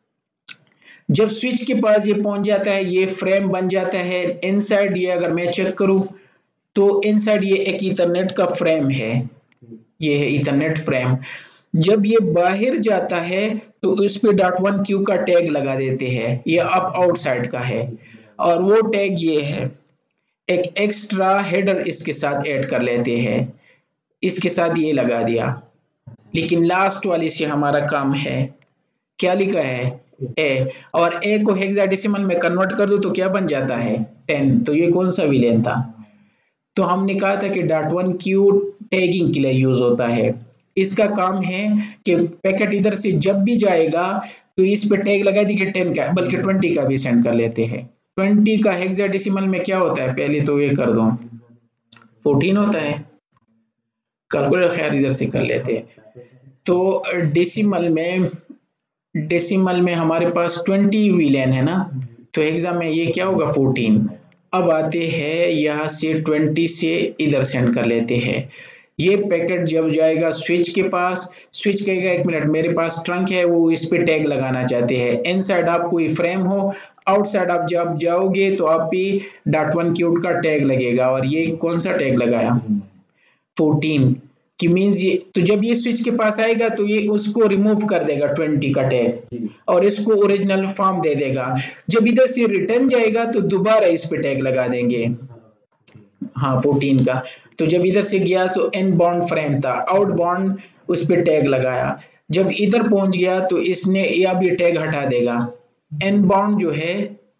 जब स्विच के पास ये पहुंच जाता है, ये फ्रेम बन जाता है। इनसाइड ये अगर मैं चेक करूं तो इनसाइड ये एक इथरनेट का फ्रेम है, ये है इथरनेट फ्रेम। जब ये बाहर जाता है तो इस पे डॉट वन क्यू का टैग लगा देते हैं, ये अप आउटसाइड का है, और वो टैग ये है, एक एक्स्ट्रा हेडर इसके साथ ऐड कर लेते हैं, इसके साथ ये लगा दिया। लेकिन लास्ट वाली से हमारा काम है, क्या लिखा है, ए, और ए को हेक्साडेसिमल में कन्वर्ट कर दो तो क्या बन जाता है, टेन। तो ये कौन सा विलेन था, तो हमने कहा था कि डॉट वन क्यू टैगिंग के लिए यूज होता है। इसका काम है कि पैकेट इधर से जब भी जाएगा तो इस पे टैग लगा दी कि टेन का, बल्कि ट्वेंटी का भी सेंड कर लेते हैं। ट्वेंटी का हेक्साडेसिमल में क्या होता है, पहले तो ये कर दो, फोर्टीन होता है। कैलकुलेटर खैर इधर से कर लेते हैं। तो डेसिमल में डेसिमल में हमारे पास ट्वेंटी विलेन है ना, तो हेक्सा में ये क्या होगा, फोर्टीन। अब आते हैं यहाँ से ट्वेंटी से इधर सेंड कर लेते हैं। ये पैकेट जब जाएगा स्विच के पास, स्विच कहेगा एक मिनट मेरे पास ट्रंक है, वो इस पे टैग लगाना चाहते हैं। इनसाइड आप कोई फ्रेम हो, आउटसाइड आप जब जाओगे तो आप भी डॉट वन क्यूट का टैग लगेगा, और ये कौन सा टैग लगाया, फोर्टीन कि मींस ये, तो जब ये स्विच के पास आएगा तो ये उसको रिमूव कर देगा ट्वेंटी का टैग और इसको ओरिजिनल फॉर्म दे देगा। जब इधर से रिटर्न जाएगा तो दोबारा इस पे टैग लगा देंगे, हाँ फोर्टीन का। तो जब इधर से गया तो इन बाउंड फ्रेम था, आउट बाउंड उस पे टैग लगाया। जब इधर पहुंच गया तो इसने या भी टैग हटा देगा। इन बाउंड जो है,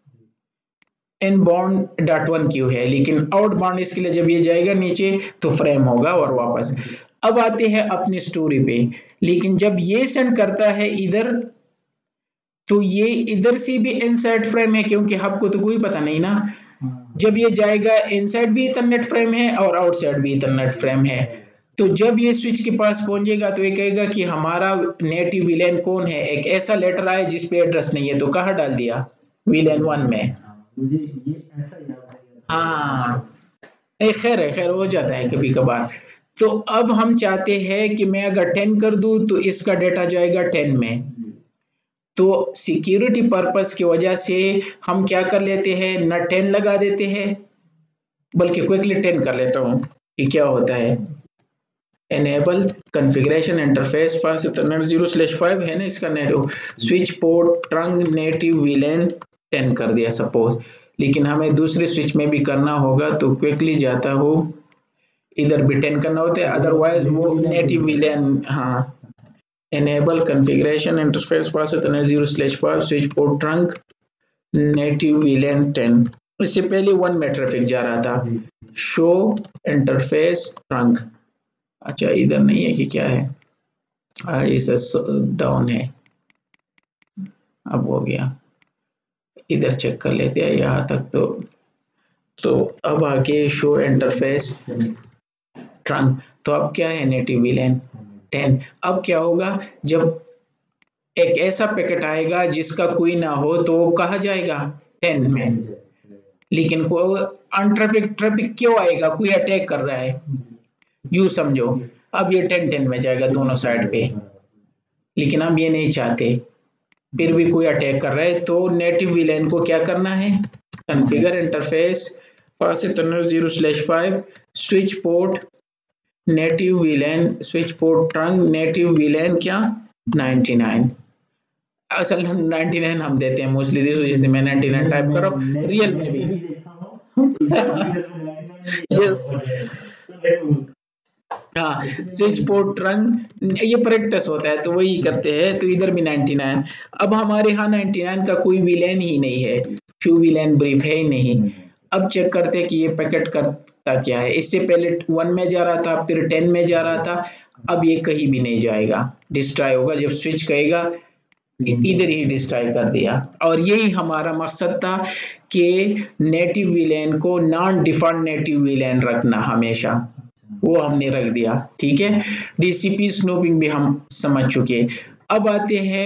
inbound dot one Q है, लेकिन आउट बाउंड इसके लिए जब ये जाएगा नीचे तो फ्रेम होगा और वापस। अब आते हैं अपनी स्टोरी पे, लेकिन जब ये सेंड करता है इधर तो ये इधर से भी इनसाइड फ्रेम है, क्योंकि आपको तो कोई पता नहीं ना। जब ये जाएगा इनसाइड भी इथरनेट फ्रेम है और आउटसाइड भी इथरनेट फ्रेम है। तो जब ये स्विच के पास पहुंचेगा तो ये कहेगा कि हमारा नेटिव विलेन कौन है, एक ऐसा लेटर आए जिस पे एड्रेस नहीं है, तो कहाँ डाल दिया, विलेन वन में। मुझे ये ऐसा याद है। हाँ खैर है, खैर हो जाता है कभी कभार। तो अब हम चाहते हैं कि मैं अगर टेन कर दूं तो इसका डेटा जाएगा टेन में। तो सिक्योरिटी पर्पस की वजह से हम क्या कर लेते हैं, न टेन लगा देते हैं, बल्कि क्विकली टेन कर लेता हूं कि क्या होता है। Enable configuration interface fast zero slash five है ना इसका native, switch port trunk native VLAN ten कर दिया सपोज। लेकिन हमें दूसरे स्विच में भी करना होगा तो क्विकली जाता हूँ, इधर भी टेन करना होता है, अदरवाइज वो नेटिव विलेन। हाँ, enable configuration interface fast zero slash five switch port trunk native VLAN ten. इससे पहले वन में ट्रैफिक जा रहा था, शो इंटरफेस ट्रंक। अच्छा इधर नहीं है कि क्या है, हाँ इसे डाउन है, अब हो गया। इधर चेक कर लेते हैं यहाँ तक। तो तो अब आगे शो इंटरफेस ट्रंक, तो अब क्या है नेटिव विलेन, टेन। अब क्या होगा, जब एक ऐसा पैकेट आएगा जिसका कोई ना हो तो वो कहा जाएगा टेन में, लेकिन को अनट्रैफिक ट्रैफिक क्यों आएगा, कोई अटैक कर रहा है, यू समझो। अब ये टेन टेन में जाएगा दोनों साइड पे, लेकिन हम ये नहीं चाहते, फिर भी कोई अटैक कर रहा है, तो नेटिव वीलैन को क्या करना है, configure interface zero slash five switch port native VLAN switch port trunk native VLAN क्या नाइंटी नाइन। असल नाइंटी नाइन हम देते हैं मोस्टली, दिस वजह से मैं नाइंटी नाइन टाइप कर रहा हूं, रियल में भी यस हाँ, स्विच पोर्ट ट्रंक ये प्रैक्टिस होता है तो वही करते हैं, तो इधर भी नाइंटी नाइन। अब हमारे यहाँ नाइंटी नाइन का कोई विलेन ही नहीं है, फ्यू विलेन ब्रीफ है ही नहीं। अब चेक करते हैं कि ये पैकेट करता क्या है, इससे पहले वन में जा रहा था, फिर टेन में जा रहा था, अब ये कहीं भी नहीं जाएगा, डिस्ट्रॉय होगा, जब स्विच करेगा इधर ही डिस्ट्रॉय कर दिया। और यही हमारा मकसद था कि नेटिव विलेन को नॉन डिफॉल्ट नेटिव विलेन रखना हमेशा, वो हमने रख दिया। ठीक है, डीसीपी स्नूपिंग भी हम समझ चुके। अब आते हैं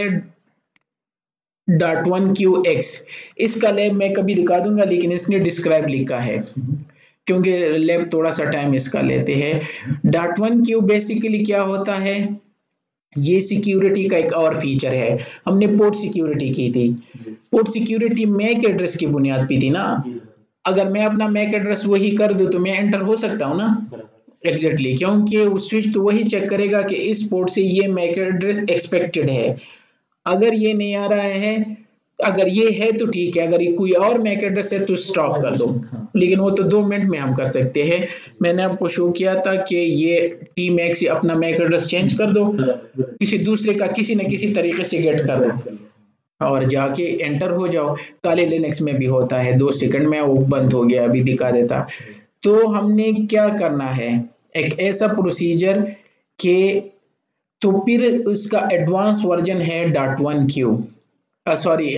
डॉट वन क्यू एक्स, इसका लैब मैं कभी दिखा दूंगा, लेकिन इसने डिस्क्राइब लिखा है क्योंकि लैब थोड़ा सा टाइम इसका लेते हैं। डॉट वन क्यू बेसिकली क्या होता है, ये सिक्योरिटी का एक और फीचर है। हमने पोर्ट सिक्योरिटी की थी, पोर्ट सिक्योरिटी मैक एड्रेस की बुनियाद पे थी ना, अगर मैं अपना मैक एड्रेस वही कर दूं तो मैं एंटर हो सकता हूं ना, एग्जैक्टली exactly, क्योंकि स्विच तो वही चेक करेगा कि इस पोर्ट से ये मैक एड्रेस एक्सपेक्टेड है, अगर ये नहीं आ रहा है, अगर ये है तो ठीक है, अगर ये कोई और मैक एड्रेस है तो स्टॉप कर दो, लेकिन वो तो दो मिनट में हम कर सकते हैं। मैंने आपको शो किया था कि ये टी मैक से अपना मैक एड्रेस चेंज कर दो, किसी दूसरे का किसी न किसी तरीके से गेट कर दो और जाके एंटर हो जाओ। काले लिनक्स में भी होता है, दो सेकंड में वो बंद हो गया, अभी दिखा देता। तो हमने क्या करना है, एक ऐसा प्रोसीजर के, तो फिर उसका advance version dot one one क्यू, sorry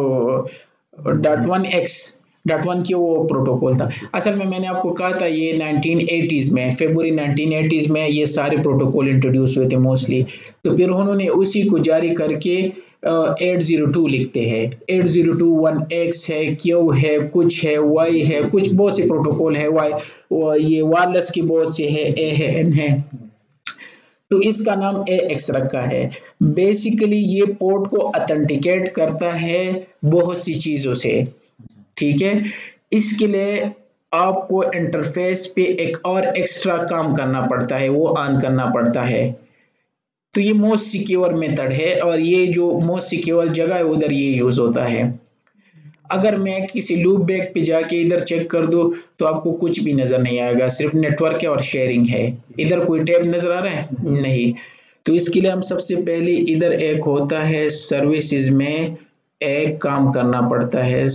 dot one X, dot one Q वो प्रोटोकॉल था। असल में मैंने आपको कहा था ये नाइंटीन एटीज़ में, फरवरी नाइंटीन एटीज़ में ये सारे प्रोटोकॉल इंट्रोड्यूस हुए थे मोस्टली, तो फिर उन्होंने उसी को जारी करके एट ज़ीरो टू लिखते हैं, eight zero two one X है, क्यू है, कुछ है, वाई है, कुछ बहुत से प्रोटोकॉल है, वाई ये वायरलेस की बहुत से है, ए है, एन है, तो इसका नाम ए एक्स रखा है। बेसिकली ये पोर्ट को ऑथेंटिकेट करता है बहुत सी चीजों से। ठीक है, इसके लिए आपको इंटरफेस पे एक और एक्स्ट्रा काम करना पड़ता है, वो ऑन करना पड़ता है। तो ये मोस्ट सिक्योर मेथड है, और ये जो मोस्ट सिक्योर जगह है उधर ये यूज होता है। अगर मैं किसी लूप बैक पे जाके इधर चेक कर दूं तो आपको कुछ भी नजर नहीं आएगा, सिर्फ नेटवर्क है और शेयरिंग है। इधर कोई टैब नजर आ रहा है नहीं, तो इसके लिए हम सबसे पहले इधर एक होता है सर्विसेज में एक काम करना पड़ता है,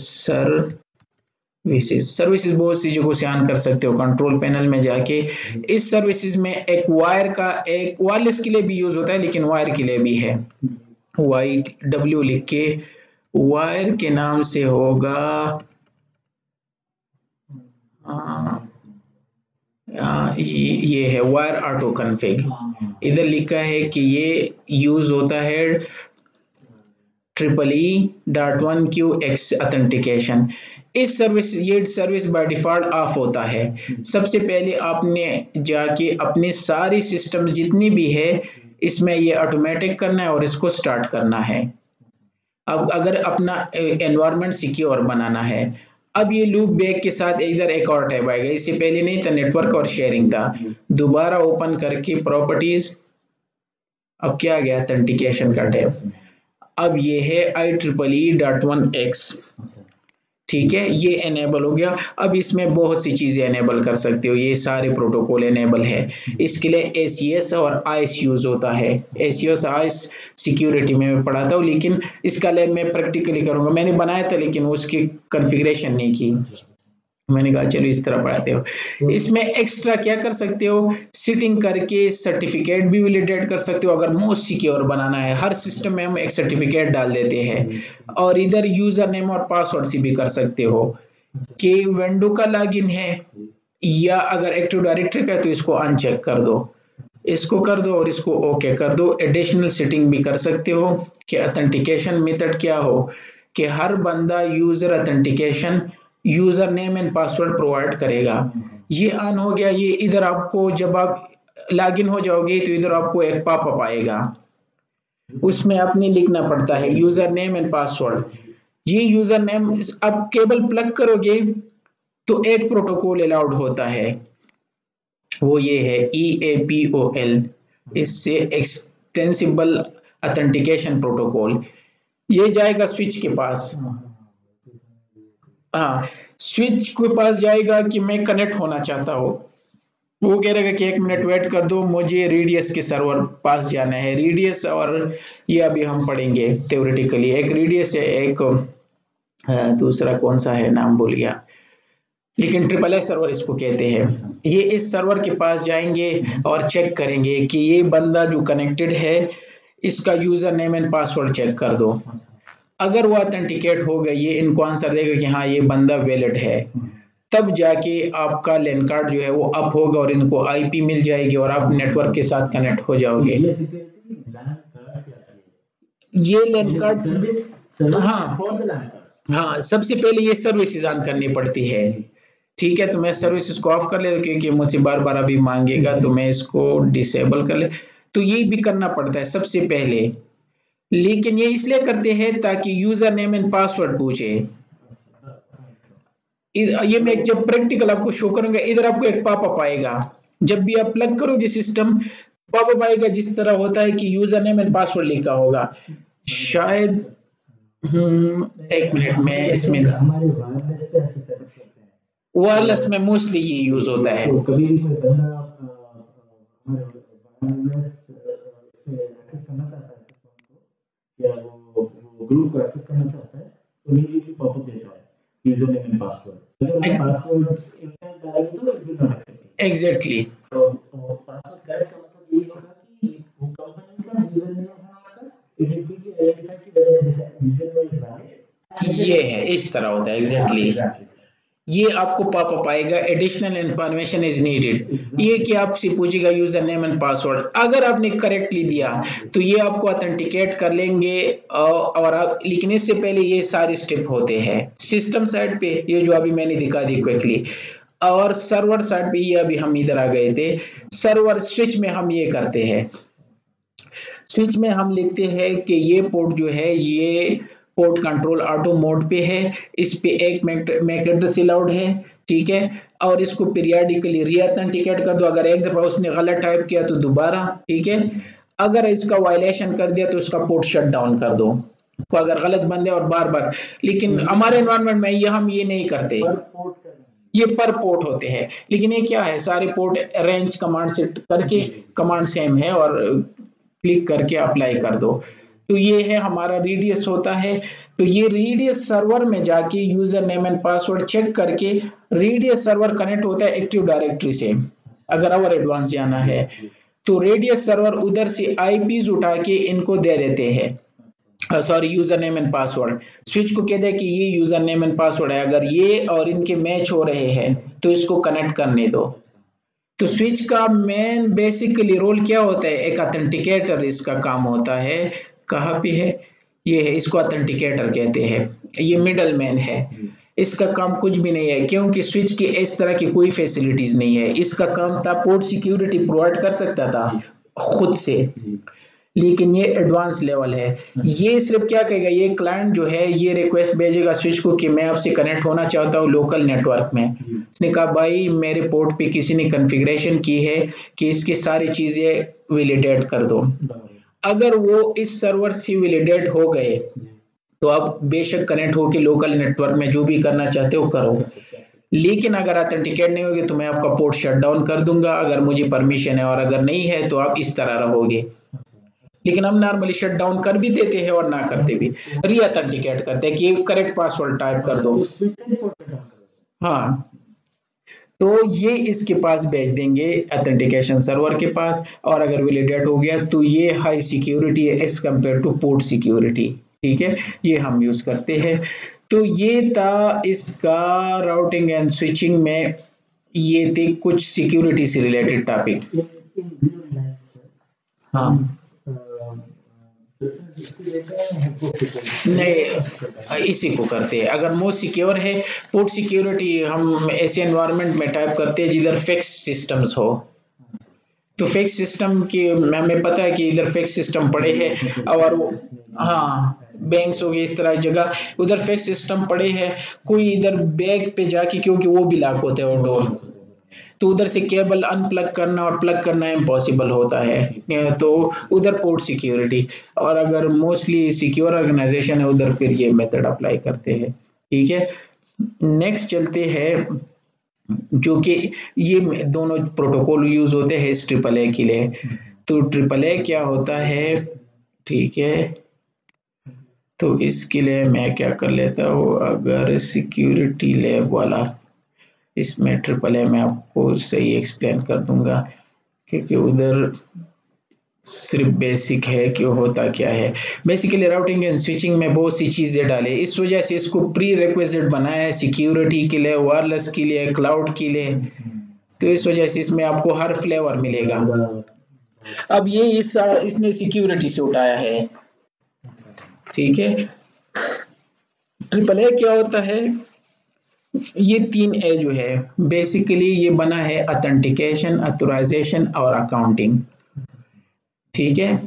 सर्विसेज। सर्विसेज बहुत सी जगहों से ऑन कर सकते हो, कंट्रोल पैनल में जाके इस सर्विसेज में एक वायर का, एक वायरलेस के लिए भी यूज होता है लेकिन वायर के लिए भी है, वाई डब्ल्यू लिख के वायर के नाम से होगा, आ, आ, ये, ये है वायर ऑटो कॉन्फ़िग। इधर लिखा है कि ये यूज होता है triple E dot one Q X authentication. इस सर्विस, ये सर्विस बाय डिफॉल्ट ऑफ होता है। सबसे पहले आपने जाके अपने सारी सिस्टम जितनी भी है इसमें ये ऑटोमेटिक करना है और इसको स्टार्ट करना है। अब अगर अपना एनवायरनमेंट सिक्योर बनाना है, अब ये लूप बैक के साथ इधर एक और टैब आएगा, इससे पहले नहीं था, नेटवर्क और शेयरिंग था। दोबारा ओपन करके प्रॉपर्टीज, अब क्या आ गया, ऑथेंटिकेशन का टैब। अब ये है I triple E dot one X, ठीक है, ये एनेबल हो गया। अब इसमें बहुत सी चीजें एनेबल कर सकते हो, ये सारे प्रोटोकॉल एनेबल है। इसके लिए ए सी एस और आइस यूज होता है, A C S ISE security में मैं पढ़ाता हूँ, लेकिन इसका लैब मैं प्रैक्टिकली करूंगा। मैंने बनाया था लेकिन उसकी कॉन्फ़िगरेशन नहीं की, मैंने कहा चलो इस तरह पढ़ाते हो। इसमें एक्स्ट्रा क्या कर सकते हो, सिटिंग करके सर्टिफिकेट भी वैलिडेट कर सकते हो। अगर मोस्ट सिक्योर बनाना है, हर सिस्टम में हम एक सर्टिफिकेट डाल देते हैं, और इधर यूजर नेम और पासवर्ड से भी कर सकते हो कि विंडो का लॉगिन है, या अगर एक्टिव डायरेक्टरी का है तो इसको अनचेक कर दो। इसको कर दो और इसको ओके कर दो। एडिशनल सेटिंग भी कर सकते हो कि ऑथेंटिकेशन मेथड क्या हो कि हर बंदा user authentication user name and password provide करेगा। ये ऑन हो गया। ये इधर आपको जब आप लॉगिन हो जाओगे तो इधर आपको एक पॉपअप आएगा, उसमें आपने लिखना पड़ता है यूजर नेम एंड पासवर्ड। ये यूजर नेम अब केबल प्लग करोगे तो एक प्रोटोकॉल अलाउड होता है, वो ये है E A P O L, इससे एक्सटेंसिबल ऑथेंटिकेशन प्रोटोकॉल। ये जाएगा स्विच के पास। हाँ, स्विच के पास जाएगा कि मैं कनेक्ट होना चाहता हूँ। वो कह रहेगा कि एक मिनट वेट कर दो, मुझे रेडियस के सर्वर पास जाना है। रेडियस और ये अभी हम पढ़ेंगे थ्योरेटिकली। एक रेडियस है, एक दूसरा कौन सा है नाम भूल गया, लेकिन ट्रिपल ए सर्वर इसको कहते हैं। ये इस सर्वर के पास जाएंगे और चेक करेंगे कि ये बंदा जो कनेक्टेड है इसका user name and password check कर दो। अगर वो ऑथेंटिकेट हो गया, ये इनको आंसर देगा कि हाँ ये बंदा वैलिड है, तब जाके आपका लैन कार्ड जो है वो अप होगा और इनको आईपी मिल जाएगी और आप नेटवर्क के साथ कनेक्ट हो जाओगे। ये लैन कार्ड सर्विस, हाँ हाँ, सबसे पहले ये सर्विसेज ऑन करनी पड़ती है। ठीक है, तो मैं सर्विस इसको ऑफ कर लेता क्योंकि मुझसे बार बार अभी मांगेगा, तो मैं इसको डिसेबल कर ले। तो ये भी करना पड़ता है सबसे पहले, लेकिन ये इसलिए करते हैं ताकि यूजर नेम एंड पासवर्ड पूछे। ये मैं जब प्रैक्टिकल आपको शो करूंगा, इधर आपको एक पॉपअप आएगा जब भी आप प्लग करोगे सिस्टम, पॉपअप आएगा जिस तरह होता है कि यूजर नेम एंड पासवर्ड लिखा होगा शायद। हम्म एक मिनट में इसमें हमारे वायरलेस पे ऐसे सेटअप करते हैं, वायरलेस में मोस्टली ये यूज होता है। तो कभी भी कोई बंदा हमारे वायरलेस पे एक्सेस करना चाहता है सिस्टम को या वो ग्रुप को एक्सेस करना चाहता है तो इमीडिएटली पॉपअप देता है यूजर नेम एंड पासवर्ड। अगर पासवर्ड इनकरेक्ट डालेंगे तो it will not accept. Exactly, तो पासवर्ड करेक्ट का मतलब ये होगा कि वो कंपनी का यूजर नेम है आपका, इट विल बी आइडेंटिफाई कि whether this user name is valid. ये है, इस तरह होता है। Exactly exactly. ये आपको पॉपअप आएगा एडिशनल इंफॉर्मेशन इज नीडेड, ये कि आपसे पूछेगा यूजर नेम एंड पासवर्ड। अगर आपने करेक्टली दिया तो ये आपको ऑथेंटिकेट कर लेंगे और आप, लेकिन इससे पहले ये सारे स्टेप होते हैं सिस्टम साइड पे, ये जो अभी मैंने दिखा दी क्विकली, और सर्वर साइड पे ये अभी हम इधर आ गए थे। सर्वर स्विच में हम ये करते हैं, स्विच में हम लिखते हैं कि ये पोर्ट जो है ये पोर्ट कंट्रोल ऑटो मोड पे है, इस पे एक मैक एड्रेस अलाउड है, ठीक है, और इसको पीरियडिकली रीऑथेंटिकेट कर दो। अगर एक दफा उसने गलत टाइप किया तो दोबारा, ठीक है, अगर इसका वायलेशन कर दिया तो उसका पोर्ट शट डाउन कर दो, तो अगर गलत बंदे और बार बार। लेकिन हमारे एनवायरनमेंट में ये हम ये नहीं करते, ये पर पोर्ट होते हैं। लेकिन ये क्या है, सारे पोर्ट रेंज कमांड से करके, कमांड सेम है और क्लिक करके अप्लाई कर दो। तो ये है हमारा रेडियस होता है। तो ये रेडियस सर्वर में जाके user name and password check करके रेडियस सर्वर कनेक्ट होता है एक्टिव डायरेक्टरी से। अगर और एडवांस जाना है तो रेडियस सर्वर उधर से आईपीज उठा के इनको दे देते हैं, sorry user name and password. Switch को कहते हैं कि ये यूजर नेम एंड पासवर्ड है, अगर ये और इनके मैच हो रहे हैं तो इसको कनेक्ट करने दो। तो स्विच का मेन बेसिकली रोल क्या होता है, एक ऑथेंटिकेटर इसका काम होता है। कहाँ पे है, ये है, इसको ऑथेंटिकेटर कहते हैं, ये मिडल मैन है। इसका काम कुछ भी नहीं है क्योंकि स्विच की इस तरह की कोई फैसिलिटीज नहीं है। इसका काम था पोर्ट सिक्योरिटी प्रोवाइड कर सकता था खुद से, लेकिन ये एडवांस लेवल है। ये सिर्फ क्या कहेगा, ये क्लाइंट जो है ये रिक्वेस्ट भेजेगा स्विच को कि मैं आपसे कनेक्ट होना चाहता हूँ लोकल नेटवर्क में। उसने कहा भाई मेरे पोर्ट पे किसी ने कॉन्फ़िगरेशन की है कि इसकी सारी चीजें वैलिडेट कर दो। अगर वो इस सर्वर से वैलिडेट हो गए तो आप बेशक कनेक्ट होकर लोकल नेटवर्क में जो भी करना चाहते हो करो, लेकिन अगर ऑथेंटिकेट नहीं होगी तो मैं आपका पोर्ट शट डाउन कर दूंगा अगर मुझे परमिशन है, और अगर नहीं है तो आप इस तरह रहोगे। लेकिन हम नॉर्मली शट डाउन कर भी देते हैं और ना करते भी, रीऑथेंटिकेट करते हैं कि करेक्ट पासवर्ड टाइप कर दो। हाँ, तो ये इसके पास भेज देंगे ऑथेंटिकेशन सर्वर के पास, और अगर वैलिडेट हो गया तो ये हाई सिक्योरिटी है as compare to port security, ठीक है, ये हम यूज करते हैं। तो ये था इसका राउटिंग एंड स्विचिंग में, ये थे कुछ सिक्योरिटी से रिलेटेड टॉपिक। हाँ नहीं, इसी को करते हैं। अगर मोस्ट सिक्योर है पोर्ट सिक्योरिटी, हम ऐसे एनवायरनमेंट में टाइप करते हैं जिधर फिक्स सिस्टम्स हो। तो फिक्स सिस्टम की हमें पता है कि इधर फिक्स सिस्टम पड़े हैं और हाँ बैंक्स हो गए इस तरह की जगह उधर फिक्स सिस्टम पड़े हैं। कोई इधर बैग पे जाके, क्योंकि वो भी लॉक होते हैं वो डोर, तो उधर से केबल अनप्लग करना और प्लग करना इम्पॉसिबल होता है। तो उधर पोर्ट सिक्योरिटी, और अगर मोस्टली सिक्योर ऑर्गेनाइजेशन है उधर फिर ये मेथड अप्लाई करते हैं। ठीक है, नेक्स्ट चलते हैं, जो कि ये दोनों प्रोटोकॉल यूज होते हैं इस ट्रिपल ए के लिए। तो ट्रिपल ए क्या होता है, ठीक है, तो इसके लिए मैं क्या कर लेता हूँ, अगर सिक्योरिटी लैब वाला इसमें ट्रिपल ए मैं आपको सही एक्सप्लेन कर दूंगा, क्योंकि उधर सिर्फ बेसिक है कि होता क्या है। बेसिकली राउटिंग एंड स्विचिंग में बहुत सी चीज़ें डाले, इस वजह से इसको प्री रिक्विजिट बनाया है सिक्योरिटी के लिए, वायरलेस के लिए, क्लाउड के लिए। तो इस वजह से इसमें आपको हर फ्लेवर मिलेगा। अब ये इस इसने सिक्योरिटी से उठाया है। ठीक है, ट्रिपल ए क्या होता है, ये तीन ए जो है बेसिकली ये बना है ऑथेंटिकेशन, ऑथराइजेशन और अकाउंटिंग। ठीक है,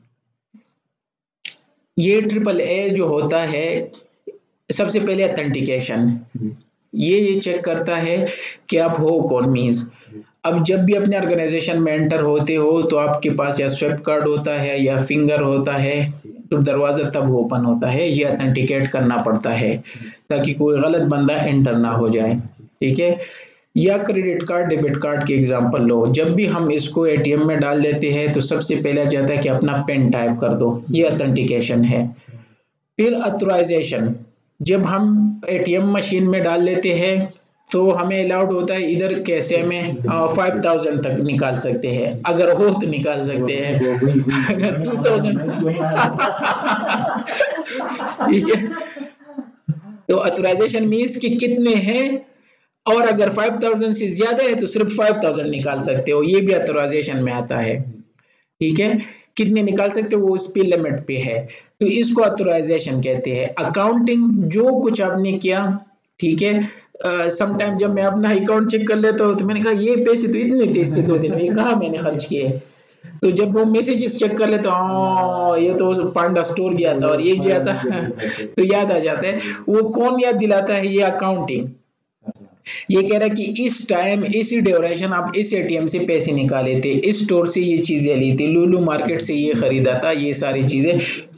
ये ट्रिपल ए जो होता है, सबसे पहले ऑथेंटिकेशन, ये ये चेक करता है कि आप हो कौन। मीन्स अब जब भी अपने ऑर्गेनाइजेशन में एंटर होते हो तो आपके पास या स्वेप कार्ड होता है या फिंगर होता है, तो दरवाजा तब ओपन होता है, ये ऑथेंटिकेट करना पड़ता है ताकि कोई गलत बंदा एंटर ना हो जाए। ठीक है, या क्रेडिट कार्ड, डेबिट कार्ड के एग्जांपल लो, जब भी हम इसको एटीएम में डाल देते हैं तो सबसे पहले जाता है कि अपना पिन टाइप कर दो, ये ऑथेंटिकेशन है। फिर ऑथराइजेशन, जब हम एटीएम मशीन में डाल लेते हैं तो हमें अलाउड होता है इधर कैसे में फाइव थाउजेंड तक निकाल सकते हैं, अगर हो तो निकाल सकते हैं, अगर टू थाउजेंड ठीक है। तो ऑथराइजेशन मीन्स कि कितने हैं, और अगर फाइव थाउजेंड से ज्यादा है तो सिर्फ फाइव थाउजेंड निकाल सकते हो, ये भी ऑथराइजेशन में आता है। ठीक है, कितने निकाल सकते हो वो उस पे लिमिट पे है, तो इसको ऑथराइजेशन कहते हैं। अकाउंटिंग, जो कुछ आपने किया, ठीक है, समटाइम जब मैं अपना अकाउंट चेक कर लेता हूँ तो मैंने कहा ये पैसे तो इतने थे इससे दो दिन में, ये कहाँ मैंने खर्च किए, तो जब वो मैसेजेस चेक कर लेते हाँ ये तो पांडा स्टोर गया था और ये गया था तो याद आ जाता है। वो कौन याद दिलाता है, ये अकाउंटिंग। ये कह रहा है कि इस टाइम इसी ड्यूरेशन आप इस एटीएम से पैसे निकाले थे, इस स्टोर से ये चीजें ली थी, लुलु मार्केट से ये खरीदा था, ये सारी चीजें।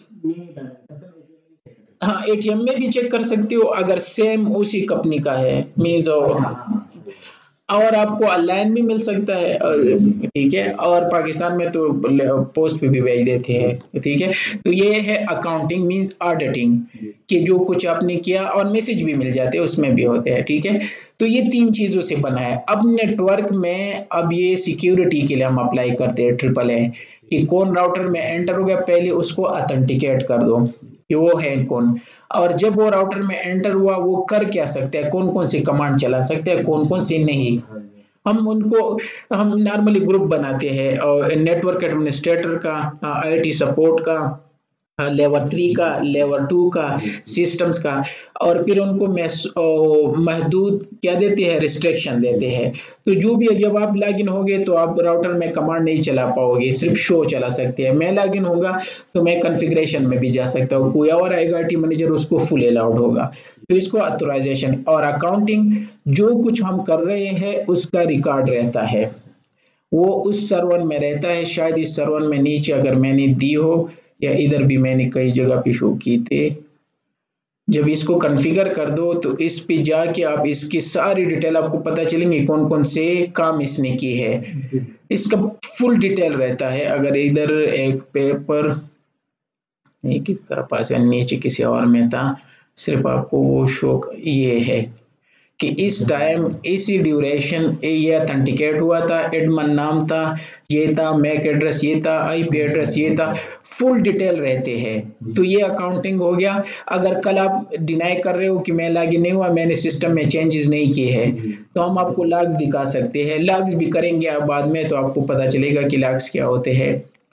हाँ, एटीएम में भी चेक कर सकते हो अगर सेम उसी कंपनी का है, मीन्स और आपको ऑनलाइन भी मिल सकता है। ठीक है, और पाकिस्तान में तो पोस्ट पे भी भेज देते हैं। ठीक है, तो ये है अकाउंटिंग मींस ऑडिटिंग, कि जो कुछ आपने किया, और मैसेज भी मिल जाते हैं उसमें भी होते हैं। ठीक है, तो ये तीन चीजों से बना है। अब नेटवर्क में अब ये सिक्योरिटी के लिए हम अप्लाई करते हैं ट्रिपल ए, कि कौन राउटर में एंटर हो गया पहले उसको ऑथेंटिकेट कर दो कि वो है कौन, और जब वो राउटर में एंटर हुआ वो कर क्या सकते हैं, कौन कौन सी कमांड चला सकते हैं, कौन कौन सी नहीं। हम उनको हम नॉर्मली ग्रुप बनाते हैं, और नेटवर्क एडमिनिस्ट्रेटर का, आईटी सपोर्ट का, लेवल थ्री का, लेवल टू का, सिस्टम्स का, और फिर उनको महदूद क्या देते हैं, रिस्ट्रिक्शन देते हैं। तो जो भी है, जब आप लॉगिन होगे तो आप राउटर में कमांड नहीं चला पाओगे, सिर्फ शो चला सकते हैं। मैं लॉगिन होगा तो मैं कॉन्फ़िगरेशन में भी जा सकता हूँ, कोई और आएगा आईटी मैनेजर उसको फुल अलाउड होगा। तो इसको ऑथराइजेशन। और अकाउंटिंग, जो कुछ हम कर रहे हैं उसका रिकॉर्ड रहता है, वो उस सर्वर में रहता है। शायद इस सर्वर में नीचे अगर मैंने दी हो, या इधर भी मैंने कई जगह पे शो की थे। जब इसको कॉन्फ़िगर कर दो तो इस पे जाके आप इसकी सारी डिटेल आपको पता चलेंगे, कौन कौन से काम इसने किए हैं, इसका फुल डिटेल रहता है। अगर इधर एक पेपर नहीं किस तरह पास है, नीचे किसी और में था, सिर्फ आपको वो शो, ये है कि इस टाइम इसी ड्यूरेशन ये ऑथेंटिकेट हुआ था, एडमन नाम था, ये था, मैक एड्रेस ये था, आईपी एड्रेस ये था, फुल डिटेल रहते हैं। तो ये अकाउंटिंग हो गया। अगर कल आप डिनाई कर रहे हो कि मैं लॉगिन नहीं हुआ, मैंने सिस्टम में चेंजेस नहीं किए हैं, तो हम आपको लॉग्स दिखा सकते हैं। लॉग्स भी करेंगे आप बाद में, तो आपको पता चलेगा कि लॉग्स क्या होते हैं।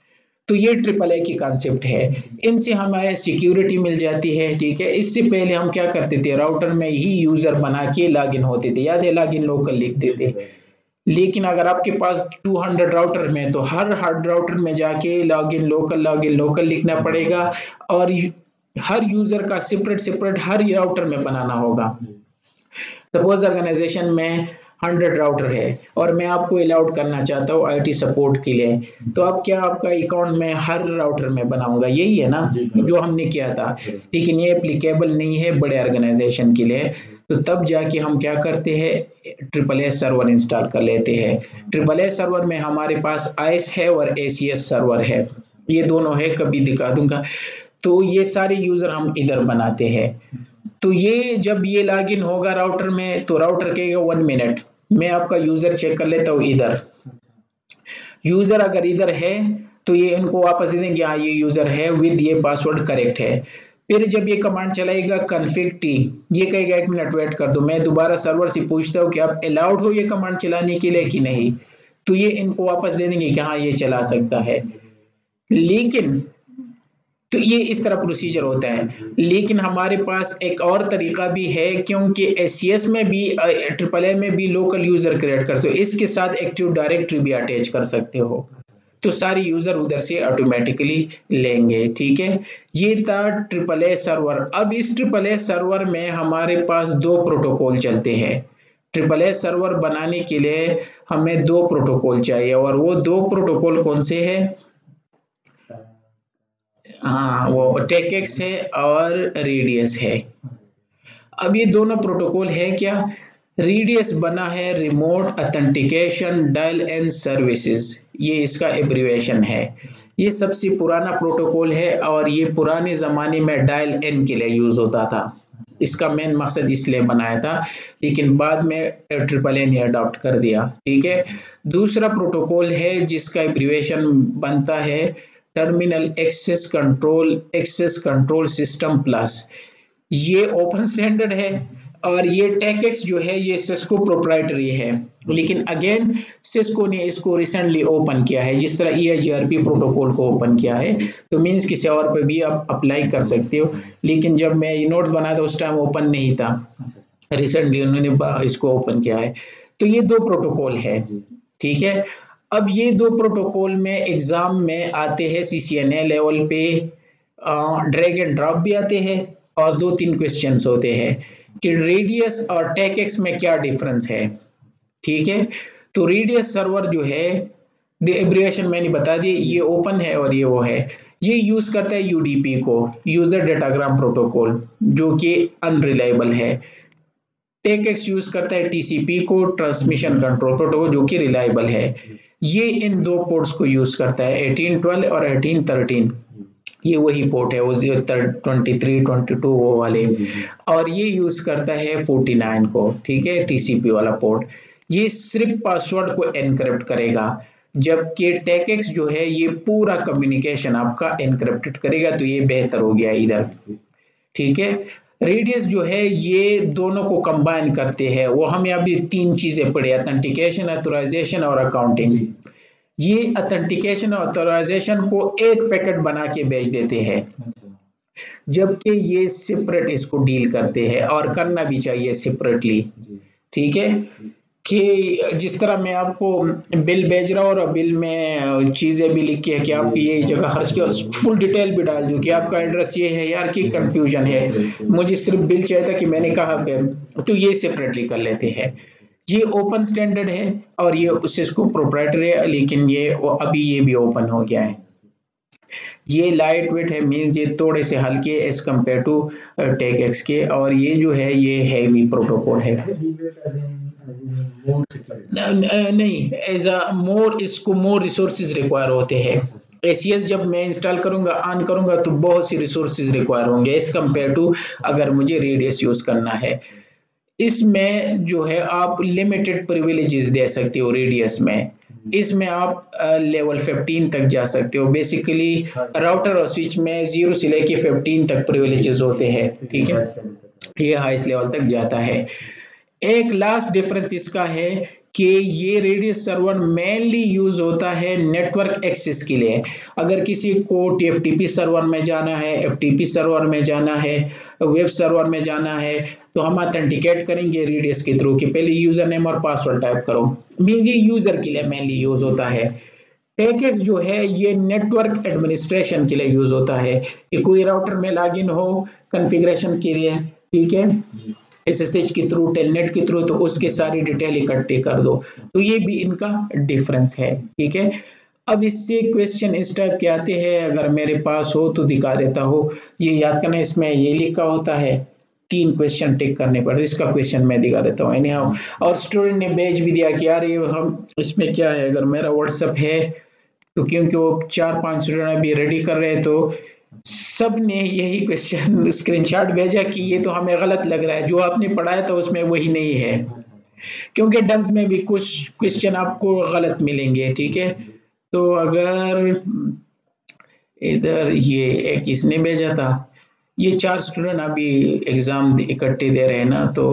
तो ये ट्रिपल ए की कॉन्सेप्ट है, इनसे हमें सिक्योरिटी मिल जाती है, ठीक है। इससे पहले हम क्या करते थे, राउटर में ही यूजर बना के लॉगिन होते थे, याद है, लॉगिन लोकल लिखते थे। लेकिन अगर आपके पास दो सौ राउटर में, तो हर हार्ड राउटर में जाके लॉगिन लोकल लॉगिन लोकल लिखना पड़ेगा, और हर यूजर का सेपरेट सेपरेट हर राउटर में बनाना होगा। सपोज ऑर्गेनाइजेशन में हंड्रेड राउटर है और मैं आपको अलाउड करना चाहता हूँ आईटी सपोर्ट के लिए, तो अब क्या आपका अकाउंट में हर राउटर में बनाऊंगा, यही है ना जो हमने किया था। लेकिन ये एप्लीकेबल नहीं है बड़े ऑर्गेनाइजेशन के लिए, तो तब जाके हम क्या करते हैं, ट्रिपल ए सर्वर इंस्टॉल कर लेते हैं। ट्रिपल ए सर्वर में हमारे पास आइस है और एसीएस सर्वर है, ये दोनों है, कभी दिखा दूंगा। तो ये सारे यूजर हम इधर बनाते हैं। तो ये जब ये लॉगिन होगा राउटर में, तो राउटर कहेगा वन मिनट मैं आपका यूजर चेक कर लेता हूँ इधर। यूजर अगर इधर है तो ये इनको वापस दे देंगे, हाँ ये यूजर है विद ये पासवर्ड करेक्ट है। फिर जब ये कमांड चलाएगा कॉन्फिग टी, ये कहेगा एक मिनट वेट कर दो, मैं दोबारा सर्वर से पूछता हूँ कि आप अलाउड हो ये कमांड चलाने के लिए कि नहीं, तो ये इनको वापस दे देंगे कि हाँ ये चला सकता है। लेकिन तो ये इस तरह प्रोसीजर होता है। लेकिन हमारे पास एक और तरीका भी है, क्योंकि एसीएस में भी ट्रिपल ए में भी लोकल यूजर क्रिएट कर सकते हो, इसके साथ एक्टिव डायरेक्टरी भी अटैच कर सकते हो, तो सारे यूजर उधर से ऑटोमेटिकली लेंगे, ठीक है। ये था ट्रिपल ए सर्वर। अब इस ट्रिपल ए सर्वर में हमारे पास दो प्रोटोकॉल चलते हैं। ट्रिपल ए सर्वर बनाने के लिए हमें दो प्रोटोकॉल चाहिए, और वो दो प्रोटोकॉल कौन से हैं, हाँ वो टेकेक्स है और रेडियस है। अब ये दोनों प्रोटोकॉल है क्या, रेडियस बना है remote authentication dial and services, ये इसका एब्रिविएशन है। ये सबसे पुराना प्रोटोकॉल है और ये पुराने ज़माने में डायल एन के लिए यूज़ होता था, इसका मेन मकसद इसलिए बनाया था, लेकिन बाद में ट्रिपल ए ने अडॉप्ट कर दिया, ठीक है। दूसरा प्रोटोकॉल है जिसका एब्रिविएशन बनता है terminal access control access control system plus, ये ओपन स्टैंडर्ड है। और ये टेकेक्स जो है ये सिस्को प्रोप्राइटरी है, लेकिन अगेन सिस्को ने इसको रिसेंटली ओपन किया है, जिस तरह ईआईजीआरपी प्रोटोकॉल को ओपन किया है, तो मींस किसी और पे भी आप अप्लाई कर सकते हो। लेकिन जब मैं ये नोट्स बनाया था उस टाइम ओपन नहीं था, रिसेंटली उन्होंने इसको ओपन किया है। तो ये दो प्रोटोकॉल है, ठीक है। अब ये दो प्रोटोकॉल में एग्जाम में आते हैं, सीसीएनए लेवल पे ड्रैग एंड ड्रॉप भी आते हैं, और दो तीन क्वेश्चंस होते हैं कि रेडियस और टेकेक्स में क्या डिफरेंस है, ठीक है। तो रेडियस सर्वर जो है, एब्रिविएशन मैंने बता दी, ये ओपन है और ये वो है, ये यूज करता है यूडीपी को, यूजर डेटाग्राम प्रोटोकॉल, जो कि अनरिलायबल है। टेकेक्स यूज करता है टीसीपी को, ट्रांसमिशन कंट्रोल प्रोटोकॉल, जो कि रिलायबल है। ये इन दो पोर्ट्स को यूज करता है, एटीन ट्वेल्व और एटीन थर्टीन, ये वही पोर्ट है, वो ट्वेंटी थ्री ट्वेंटी टू वो वाले, और ये यूज करता है फोर्टी नाइन को, ठीक है, टीसीपी वाला पोर्ट। ये सिर्फ पासवर्ड को एनक्रिप्ट करेगा, जबकि टेकेक्स जो है ये पूरा कम्युनिकेशन आपका एनक्रिप्टेड करेगा, तो ये बेहतर हो गया इधर, ठीक है। रेडियस जो है ये दोनों को कंबाइन करते हैं, वो हमें अभी तीन चीजें पढ़े, ऑथेंटिकेशन, ऑथराइजेशन और अकाउंटिंग। ये ऑथेंटिकेशन और ऑथराइजेशन को एक पैकेट बना के बेच देते हैं, जबकि ये सेपरेट इसको डील करते हैं, और करना भी चाहिए सेपरेटली, ठीक है। कि जिस तरह मैं आपको बिल भेज रहा हूँ और बिल में चीज़ें भी लिख के है कि आपकी ये जगह खर्च किया, फुल डिटेल भी डाल दूँ कि आपका एड्रेस ये है यार, की कंफ्यूजन है, मुझे सिर्फ बिल चाहिए था कि मैंने कहा पे, तो ये सेपरेटली कर लेते हैं। ये ओपन स्टैंडर्ड है और ये उससे इसको प्रोप्राइटरी है, लेकिन ये अभी ये भी ओपन हो गया है। ये लाइट वेट है, मीन्स ये थोड़े से हल्के एज कम्पेयर टू टेकेक्स के, और ये जो है ये हैवी प्रोटोकॉल है। नहीं, एज अ मोर, इसको मोर रिसोर्सेज रिक्वायर होते हैं। एसीएस जब मैं इंस्टॉल करूंगा, ऑन करूंगा, तो बहुत सी रिसोर्सेज रिक्वायर होंगे एज कम्पेयर टू अगर मुझे रेडियस यूज करना है। इसमें जो है आप लिमिटेड प्रिविलेजेस दे सकते हो रेडियस में, इसमें आप लेवल फिफ्टीन तक जा सकते हो। बेसिकली राउटर और स्विच में जीरो से लेके फिफ्टीन तक प्रिविलेजेस होते हैं, ठीक है, ये हाईएस्ट लेवल तक जाता है। एक लास्ट डिफरेंस इसका है कि ये रेडियस सर्वर मेनली यूज होता है नेटवर्क एक्सेस के लिए। अगर किसी को टीएफटीपी सर्वर में जाना है, एफटीपी सर्वर में जाना है, वेब सर्वर में जाना है, तो हम ऑथेंटिकेट करेंगे रेडियस के थ्रू कि पहले यूजर नेम और पासवर्ड टाइप करो। मींस ये यूजर के लिए मेनली यूज होता है। टैकेक्स जो है ये नेटवर्क एडमिनिस्ट्रेशन के लिए यूज होता है कि कोई राउटर में लॉगिन हो कॉन्फ़िगरेशन के लिए, ठीक है, एसएसएच के थ्रू, टेलनेट के थ्रू, तो उसके सारी डिटेल इकट्ठी कर दो। तो ये भी इनका डिफरेंस है, ठीक है। अब इससे क्वेश्चन इस टाइप के आते हैं, अगर मेरे पास हो तो दिखा देता हूँ। ये याद करना, इसमें ये लिखा होता है, तीन क्वेश्चन टिक करने पड़ते, इसका क्वेश्चन मैं दिखा देता हूँ। एनी और स्टूडेंट ने भेज भी दिया कि यार ये हम इसमें क्या है, अगर मेरा व्हाट्सएप है तो क्योंकि वो चार पांच स्टूडेंट अभी रेडी कर रहे हैं, तो सब ने यही क्वेश्चन स्क्रीनशॉट भेजा कि ये तो हमें गलत लग रहा है, जो आपने पढ़ाया था उसमें वही नहीं है, क्योंकि डम्स में भी कुछ क्वेश्चन आपको गलत मिलेंगे, ठीक है। तो अगर इधर ये एक किसने भेजा था, ये चार स्टूडेंट अभी एग्जाम इकट्ठे दे रहे हैं ना, तो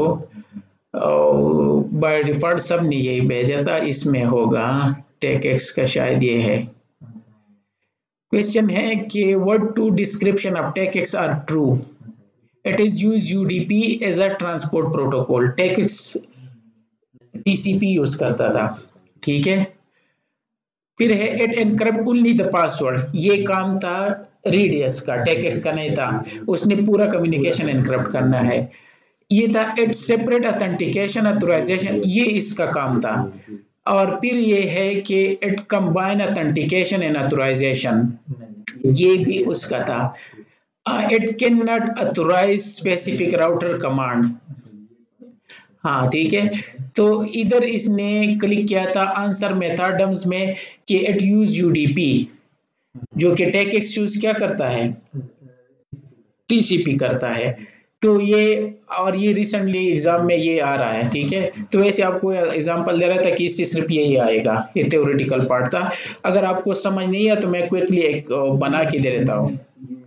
बाय डिफॉल्ट सब ने यही भेजा था, इसमें होगा टेकएक्स का, शायद ये है। क्वेश्चन है कि what two description of TACACS are true, it is use UDP as a transport protocol. TACACS TCP use करता था, ठीक है। फिर है it encrypt only the password, ये काम था रेडियस का, टेकएक्स का नहीं था, उसने पूरा कम्युनिकेशन एनक्रिप्ट करना है। ये था इट सेपरेट ऑथेंटिकेशन ऑथराइजेशन, ये इसका काम था। और फिर ये है कि it combine authentication and authorization, ये भी उसका था। It can not authorize specific router command, हाँ ठीक है। तो इधर इसने क्लिक किया था आंसर मेथड्स में कि इट यूज यूडीपी, जो कि टेकएक्स यूज क्या करता है, टीसीपी करता है। तो ये और ये रिसेंटली एग्जाम में ये आ रहा है, ठीक है। तो वैसे आपको एग्जांपल दे रहा था कि इससे सिर्फ यही आएगा, ये थ्योरेटिकल पार्ट था। अगर आपको समझ नहीं है तो मैं क्विकली एक बना के दे देता हूँ।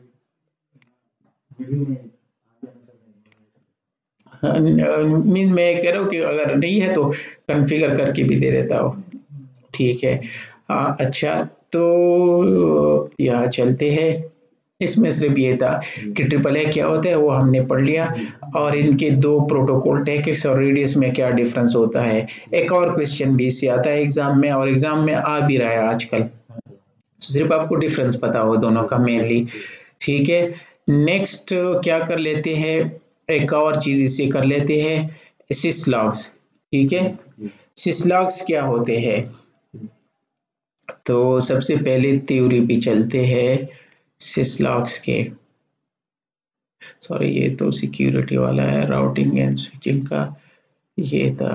मीन मैं कह रहा हूँ कि अगर नहीं है तो कॉन्फ़िगर करके भी दे देता हूँ, ठीक है। हाँ अच्छा, तो यहाँ चलते हैं। इसमें सिर्फ ये था कि ट्रिपल ए क्या होता है वो हमने पढ़ लिया, और इनके दो प्रोटोकॉल टेकएक्स और रेडियस में क्या डिफरेंस होता है। एक और क्वेश्चन भी इससे आता है एग्जाम में, और एग्जाम में आ भी रहा है आजकल, सिर्फ आपको डिफरेंस पता हो दोनों का मेनली, ठीक है। नेक्स्ट क्या कर लेते हैं, एक और चीज इससे कर लेते हैं, सिसलॉग्स, ठीक है। सिसलॉग्स क्या होते हैं, तो सबसे पहले थ्योरी पे चलते हैं सिसलॉग्स के। सॉरी ये तो सिक्योरिटी वाला है, राउटिंग एंड स्विचिंग का ये था।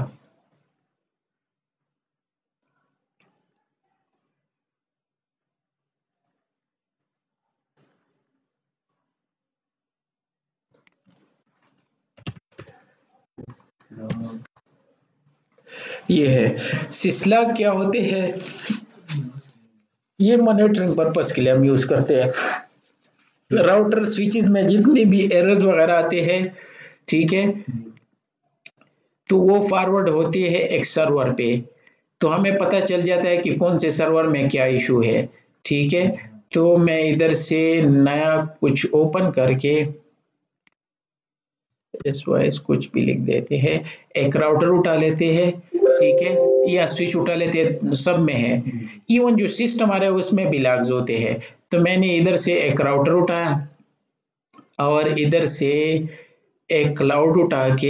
ये है सिसलॉग क्या होते हैं, ये मॉनिटरिंग पर्पस के लिए हम यूज करते हैं। राउटर स्विचेस में जितने भी एरर्स वगैरह आते हैं, ठीक है, तो वो फॉरवर्ड होती है एक सर्वर पे, तो हमें पता चल जाता है कि कौन से सर्वर में क्या इशू है, ठीक है। तो मैं इधर से नया कुछ ओपन करके इस वाइज कुछ भी लिख देते हैं, एक राउटर उठा लेते हैं, ठीक है, या स्विच उठा लेते हैं, सब में है। इवन जो सिस्टम आ रहा है उसमें भी लॉग्स होते हैं। तो मैंने इधर से एक राउटर उठाया और इधर से एक क्लाउड उठा के,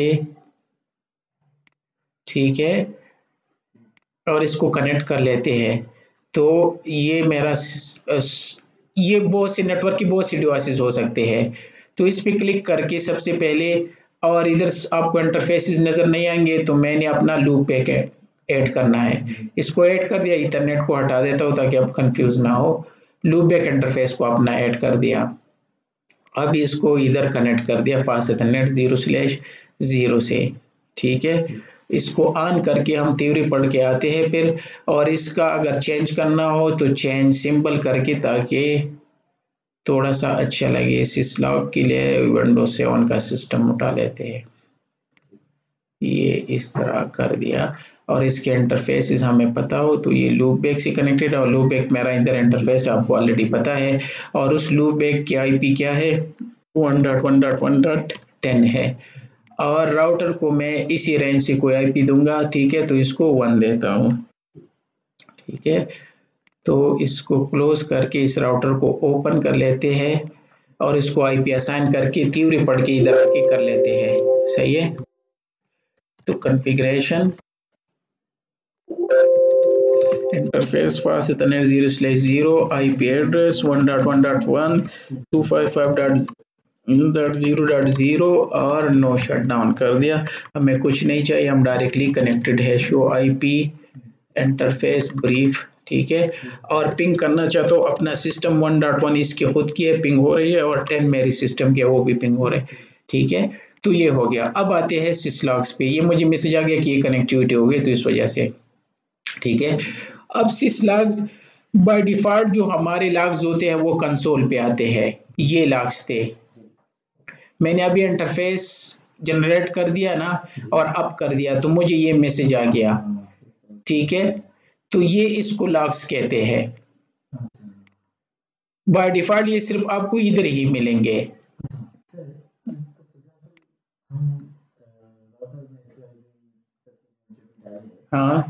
ठीक है, और इसको कनेक्ट कर लेते हैं। तो ये मेरा ये बहुत से नेटवर्क की बहुत सी डिवाइसेस हो सकते हैं। तो इस पे क्लिक करके सबसे पहले, और इधर आपको इंटरफेसेस नजर नहीं आएंगे, तो मैंने अपना लूप पैक ऐड करना है, इसको ऐड कर दिया। इथरनेट को हटा देता हूँ ताकि आप कंफ्यूज ना हो। लूप बैक इंटरफेस को अपना ऐड कर दिया। अब इसको इधर कनेक्ट कर दिया fast Ethernet zero slash zero से, ठीक है। इसको ऑन करके हम थ्योरी पढ़ के आते हैं फिर, और इसका अगर चेंज करना हो तो चेंज सिंबल करके, ताकि थोड़ा सा अच्छा लगे। सिसलॉग के लिए विंडोज सेवन का सिस्टम उठा लेते हैं, ये इस तरह कर दिया। और इसके इंटरफेसेस हमें पता हो तो ये लूप बैक से कनेक्टेड है और लूप बैक मेरा इधर इंटरफेस आपको ऑलरेडी पता है और उस लूप बैक की आईपी क्या है one dot one dot one dot ten है और राउटर को मैं इसी रेंज से कोई आईपी दूंगा, ठीक है, तो इसको वन देता हूँ, ठीक है। तो इसको क्लोज करके इस राउटर को ओपन कर लेते हैं और इसको आईपी असाइन करके तीव्र पढ़ के इधर आके कर लेते हैं, सही है। तो कॉन्फ़िगरेशन इंटरफेस पास इतने zero slash zero IP address one dot one dot one two five five dot zero dot zero और नो शट डाउन कर दिया। हमें कुछ नहीं चाहिए, हम डायरेक्टली कनेक्टेड है। शो आईपी इंटरफेस ब्रीफ, ठीक है। और पिंग करना चाहता हूँ अपना सिस्टम वन डॉट वन इसके खुद की है, पिंग हो रही है और टेन मेरी सिस्टम के वो भी पिंग हो रहे हैं, ठीक है। तो ये हो गया। अब आते हैं सिसलॉग्स पे। ये मुझे मैसेज आ गया कि ये कनेक्टिविटी हो गई तो इस वजह से, ठीक है। अब सिसलॉग्स बाय डिफॉल्ट जो हमारे लॉग्स होते हैं वो कंसोल पे आते हैं। ये लॉग्स थे, मैंने अभी इंटरफेस जनरेट कर दिया ना और अप कर दिया तो मुझे ये मैसेज आ गया, ठीक है। तो ये इसको लॉग्स कहते हैं। बाय डिफॉल्ट ये सिर्फ आपको इधर ही मिलेंगे। हाँ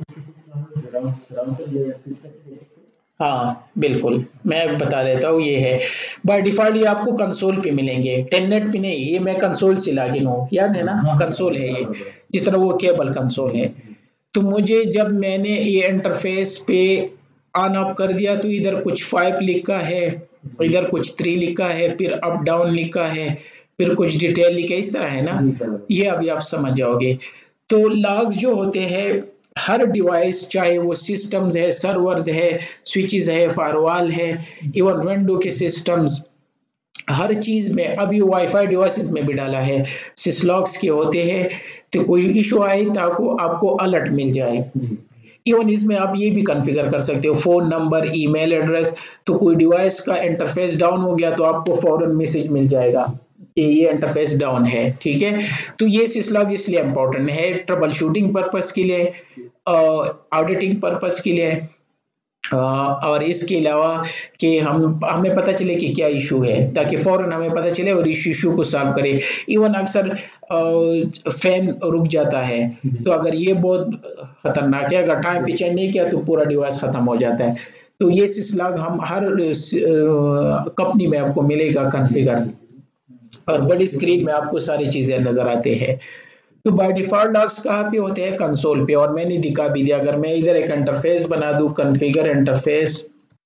हाँ बिल्कुल, मैं बता देता हूँ। ये है बाय डिफॉल्ट ये आपको कंसोल पे मिलेंगे, टेलनेट पे नहीं। ये मैं कंसोल से लॉगिन हूँ, याद है ना, कंसोल है ये, जिस तरह वो केबल कंसोल है। तो मुझे जब मैंने ये इंटरफेस पे ऑन ऑफ कर दिया तो इधर कुछ फाइव लिखा है, इधर कुछ थ्री लिखा है, फिर अप डाउन लिखा है, फिर कुछ डिटेल लिखा है, इस तरह है ना। ये अभी आप समझ जाओगे। तो लॉग्स जो होते हैं हर डिवाइस, चाहे वो सिस्टम्स है, सर्वर्स है, स्विचेस है, फायरवॉल है, इवन विंडो के सिस्टम्स, हर चीज में, अभी वाईफाई डिवाइसेस में भी डाला है, सिसलॉग्स के होते हैं। तो कोई इशू आए ताकि आपको अलर्ट मिल जाए। इवन इसमें आप ये भी कॉन्फ़िगर कर सकते हो फोन नंबर, ईमेल एड्रेस। तो कोई डिवाइस का इंटरफेस डाउन हो गया तो आपको फौरन मैसेज मिल जाएगा कि ये इंटरफेस डाउन है, ठीक है। तो ये सिसलॉग इसलिए इंपॉर्टेंट है, ट्रबल शूटिंग पर्पस के लिए, ऑडिटिंग पर्पस के लिए, और इसके अलावा कि हम हमें पता चले कि क्या इशू है, ताकि फौरन हमें पता चले और इस इशू को सॉल्व करें। इवन अक्सर फैन रुक जाता है तो अगर ये बहुत खतरनाक है, अगर टाइम पीछे नहीं किया तो पूरा डिवाइस खत्म हो जाता है। तो ये सिसलॉग हम हर कंपनी में आपको मिलेगा कॉन्फ़िगर, और बड़ी स्क्रीन में आपको सारी चीजें नजर आते हैं। तो बाय डिफॉल्ट लॉग्स कहाँ पे होते हैं, कंसोल पे, और मैंने दिखा भी दिया। अगर मैं इधर एक इंटरफेस बना दूं, configure interface,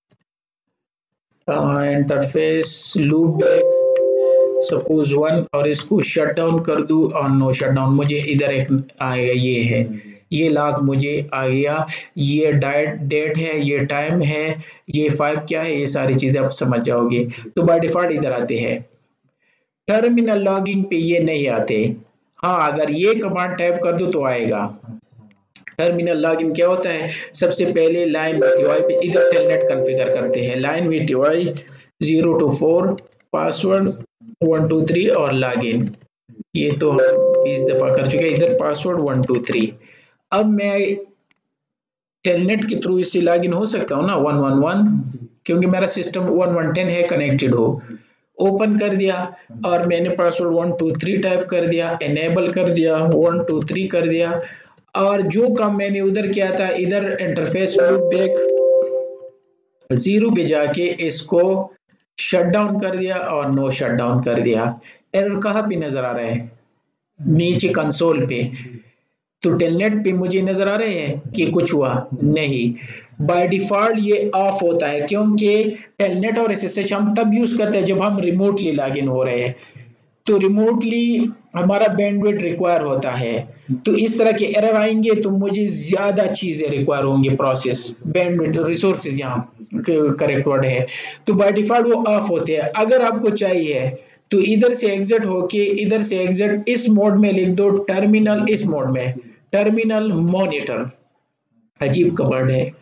interface loop back suppose one, और इसको शट डाउन कर दूं और नो शट डाउन, मुझे इधर एक आएगा, ये है, ये लॉग मुझे आ गया। ये डेट डेट है, ये टाइम है, ये फाइव क्या है, ये सारी चीजें आप समझ जाओगे। तो बाय डिफॉल्ट इधर आते हैं। टर्मिनल लॉगिंग पे ये नहीं आते। हाँ, अगर ये कमांड टाइप कर दो तो आएगा। टर्मिनल लॉगिन क्या होता है, सबसे पहले लाइन वीटीवाई पे इधर टेलनेट कॉन्फ़िगर करते हैं, line VTY zero to four, password one two three और लॉगिन। ये तो हम बीस दफा कर चुके हैं, इधर पासवर्ड वन टू थ्री। अब मैं टेलनेट के थ्रू इससे लॉगिन हो सकता हूँ ना, वन वन वन, क्योंकि मेरा सिस्टम वन वन टेन है, कनेक्टेड हो। ओपन कर दिया और मैंने password one two three type कर दिया, एनेबल कर दिया, वन टू थ्री कर दिया, और जो काम मैंने उधर किया था इधर इंटरफेस लूप बैक जीरो पे जाके इसको शट डाउन कर दिया और नो शट डाउन कर दिया। एरर कहाँ पे नजर आ रहा है, नीचे कंसोल पे। तो टेलनेट पे मुझे नजर आ रहे हैं कि कुछ हुआ नहीं। बाय डिफॉल्ट ये ऑफ होता है, क्योंकि टेलनेट और एसएसएच हम तब यूज करते हैं जब हम रिमोटली लॉगिन हो रहे हैं। तो रिमोटली हमारा बैंडविड्थ रिक्वायर होता है, तो इस तरह के एरर आएंगे तो मुझे ज्यादा चीजें रिक्वायर होंगी, प्रोसेस, बैंडविड्थ, रिसोर्सेज यहाँ करेक्ट वर्ड है। तो बाय डिफॉल्ट वो ऑफ होते हैं। अगर आपको चाहिए तो इधर से एग्जिट होके इधर से एग्जिट इस मोड में लिख दो, टर्मिनल इस मोड में, टर्मिनल मॉनिटर, अजीब का वर्ड है।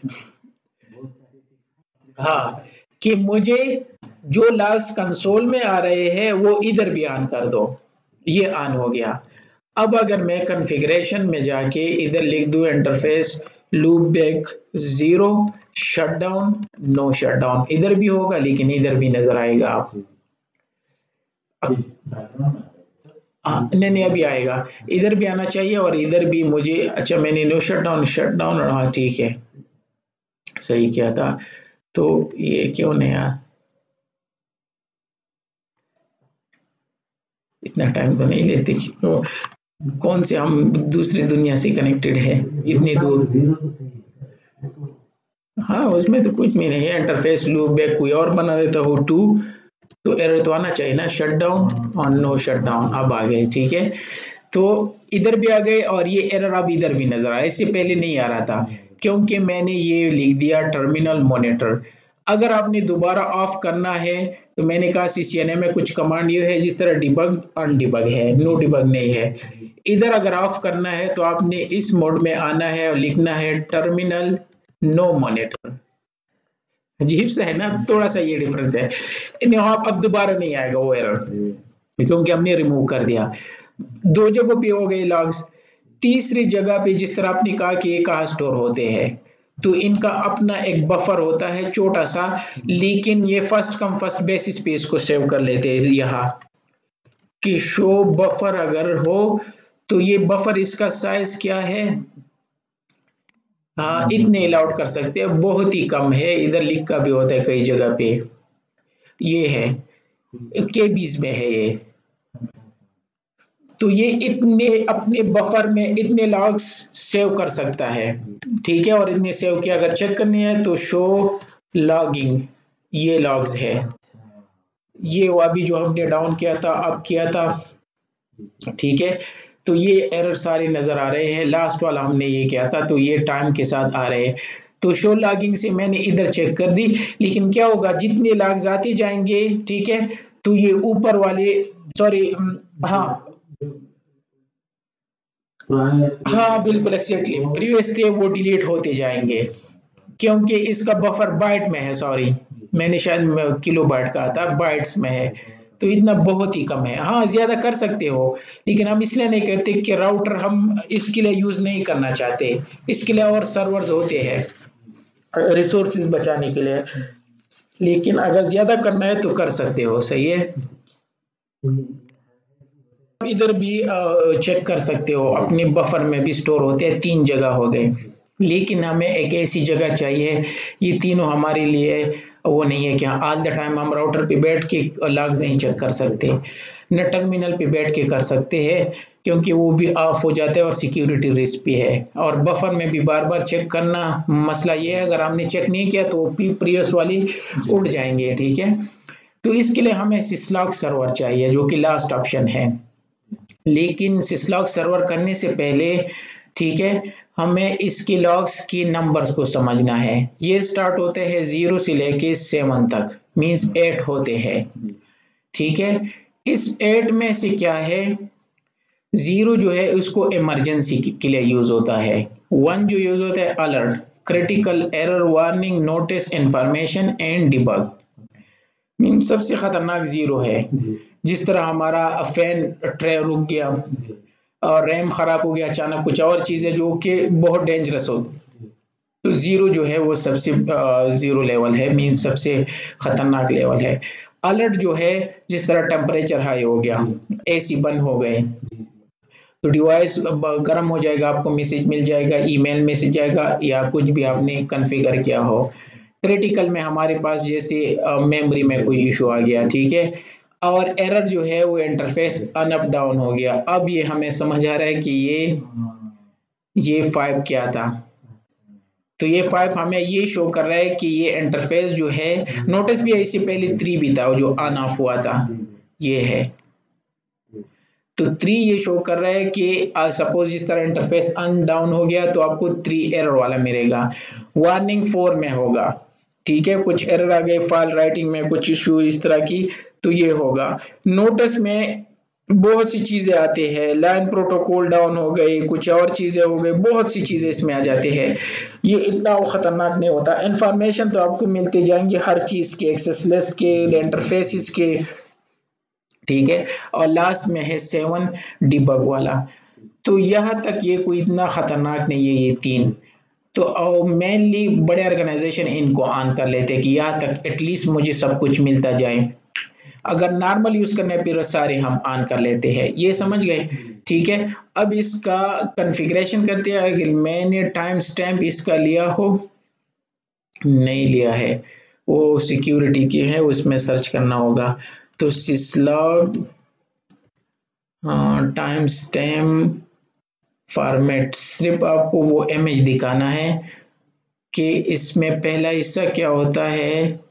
हाँ, कि मुझे जो लॉग्स कंसोल में आ रहे हैं वो इधर भी ऑन कर दो, ये ऑन हो गया। अब अगर मैं कॉन्फ़िगरेशन में जाके इधर लिख दूं interface loop back zero shut down no shut down, इधर भी होगा लेकिन इधर भी नजर आएगा आप। हाँ नहीं नहीं अभी आएगा, इधर भी आना चाहिए और इधर भी मुझे, अच्छा मैंने no shut down shut down, हाँ ठीक है सही किया था। तो ये क्यों नहीं आया, इतना टाइम तो नहीं लेते, तो कौन से हम दूसरी दुनिया से कनेक्टेड है इतनी दूर। हाँ उसमें तो कुछ भी नहीं है, इंटरफेस लूप बैक कोई और बना देता हो टू, तो एरर तो आना चाहिए ना, शट डाउन और नो शट डाउन। अब आ गए ठीक है, तो इधर भी आ गए और ये एरर अब इधर भी नजर आया, इससे पहले नहीं आ रहा था क्योंकि मैंने ये लिख दिया टर्मिनल मॉनिटर। अगर आपने दोबारा ऑफ करना है तो मैंने कहा सीसीएनए में कुछ कमांड ये है जिस तरह डिबग अनडिबग है, नो डिबग नहीं है। इधर अगर ऑफ करना है तो आपने इस मोड में आना है और लिखना है टर्मिनल नो मॉनिटर। अजीब सा है ना, थोड़ा सा ये डिफरेंस है। आप अब दोबारा नहीं आएगा वो एरर क्योंकि हमने रिमूव कर दिया। दो जगहों पे हो गए लॉग्स, तीसरी जगह पे जिस तरह आपने कहा कि ये कहाँ स्टोर होते हैं, तो इनका अपना एक बफर होता है छोटा सा, लेकिन ये फर्स्ट कम फर्स्ट बेसिस पे इसको सेव कर लेते हैं यहाँ कि शो बफर अगर हो तो ये बफर इसका साइज क्या है, हाँ इतने अलाउड कर सकते हैं, बहुत ही कम है, इधर लिखा भी होता है कई जगह पे, ये है केबीज में है ये, तो ये इतने अपने बफर में इतने लॉग्स सेव कर सकता है ठीक है। और इतने सेव किया, अगर चेक करनी है तो शो लॉगिंग, ये लॉग्स है, ये वो अभी जो हमने डाउन किया था अब किया था ठीक है। तो ये एरर सारे नजर आ रहे हैं, लास्ट वाला हमने ये किया था तो ये टाइम के साथ आ रहे हैं। तो शो लॉगिंग से मैंने इधर चेक कर दी, लेकिन क्या होगा जितने लॉग्स आते जाएंगे ठीक है, तो ये ऊपर वाले सॉरी हाँ हाँ बिल्कुल एक्जेक्टली प्रीवियस थे वो डिलीट होते जाएंगे क्योंकि इसका बफर बाइट में है, सॉरी मैंने शायद किलो बाइट कहा था, बाइट्स में है, तो इतना बहुत ही कम है। हाँ ज्यादा कर सकते हो लेकिन हम इसलिए नहीं करते कि राउटर हम इसके लिए यूज नहीं करना चाहते, इसके लिए और सर्वर्स होते हैं रिसोर्सेज बचाने के लिए, लेकिन अगर ज्यादा करना है तो कर सकते हो, सही है। इधर भी चेक कर सकते हो, अपने बफर में भी स्टोर होते हैं, तीन जगह हो गए, लेकिन हमें एक ऐसी जगह चाहिए, ये तीनों हमारे लिए वो नहीं है कि ऑल द टाइम हम राउटर पे बैठ के लॉग्स नहीं चेक कर सकते, न टर्मिनल पे बैठ के कर सकते हैं क्योंकि वो भी ऑफ हो जाता है और सिक्योरिटी रिस्क भी है, और बफर में भी बार बार चेक करना मसला ये है, अगर हमने चेक नहीं किया तो प्रीवियस वाली उड़ जाएंगे ठीक है। तो इसके लिए हमें सिस्लॉग सर्वर चाहिए जो कि लास्ट ऑप्शन है, लेकिन सिस्लॉग सर्वर करने से पहले ठीक है हमें इसके लॉग्स की नंबर्स को समझना है। ये स्टार्ट होते हैं जीरो से लेके सेवन तक, मींस एट होते हैं ठीक है। इस एट में से क्या है, जीरो जो है उसको इमरजेंसी के लिए यूज होता है, वन जो यूज होता है alert, critical, error warning, notice, information and debug. Mean सबसे खतरनाक जीरो है, जिस तरह हमारा फैन ट्रे रुक गया और रैम खराब हो गया अचानक, कुछ और चीजें जो कि बहुत डेंजरस हो, तो जीरो जो है वो सबसे जीरो लेवल है, मीन सबसे खतरनाक लेवल है। अलर्ट जो है जिस तरह टेम्परेचर हाई हो गया, एसी बंद हो गए, तो डिवाइस गर्म हो जाएगा, आपको मैसेज मिल जाएगा, ईमेल मैसेज जाएगा या कुछ भी आपने कॉन्फ़िगर किया हो। क्रिटिकल में हमारे पास जैसे मेमोरी में कोई इशू आ गया ठीक है, और एरर जो है वो इंटरफेस अन अप डाउन हो गया। अब ये हमें समझ आ रहा है कि ये ये फाइव क्या था, तो ये फाइव हमें ये शो कर रहा है कि ये इंटरफेस जो है, नोटिस भी इससे पहले थ्री भी था जो ऑन ऑफ हुआ था, ये है, तो थ्री ये शो कर रहा है कि सपोज इस तरह इंटरफेस अन डाउन हो गया तो आपको थ्री एरर वाला मिलेगा। वार्निंग फोर में होगा ठीक है, कुछ एरर आ गए फाइल राइटिंग में, कुछ इशू इस तरह की, तो ये होगा। नोटिस में बहुत सी चीजें आती है, लाइन प्रोटोकॉल डाउन हो गई, कुछ और चीजें हो गई, बहुत सी चीजें इसमें आ जाती है, ये इतना खतरनाक नहीं होता। इंफॉर्मेशन तो आपको मिलते जाएंगे हर चीज के, एक्सेस लिस्ट के, इंटरफेसिस के ठीक है। और लास्ट में है सेवन डिबग वाला, तो यहाँ तक ये कोई इतना खतरनाक नहीं है ये तीन। तो मेनली बड़े ऑर्गेनाइजेशन इनको ऑन कर लेते हैं कि यहाँ तक एटलीस्ट मुझे सब कुछ मिलता जाए। अगर नॉर्मल यूज करने पर सारे हम ऑन कर लेते हैं, ये समझ गए। ठीक है, अब इसका कॉन्फ़िगरेशन करते हैं। अगर मैंने टाइम स्टैम्प इसका लिया हो, नहीं लिया है, वो सिक्योरिटी की है, उसमें सर्च करना होगा। तो सिस्लॉग टाइम स्टैम्प फॉर्मेट, सिर्फ आपको वो इमेज दिखाना है कि इसमें पहला हिस्सा क्या होता है।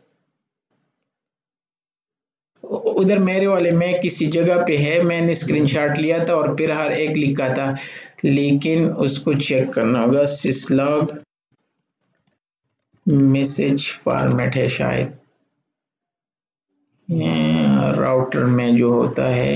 उधर मेरे वाले में किसी जगह पे है, मैंने स्क्रीनशॉट लिया था और फिर हर एक लिखा था, लेकिन उसको चेक करना होगा। सिस्लॉग मैसेज फॉर्मेट है शायद, राउटर में जो होता है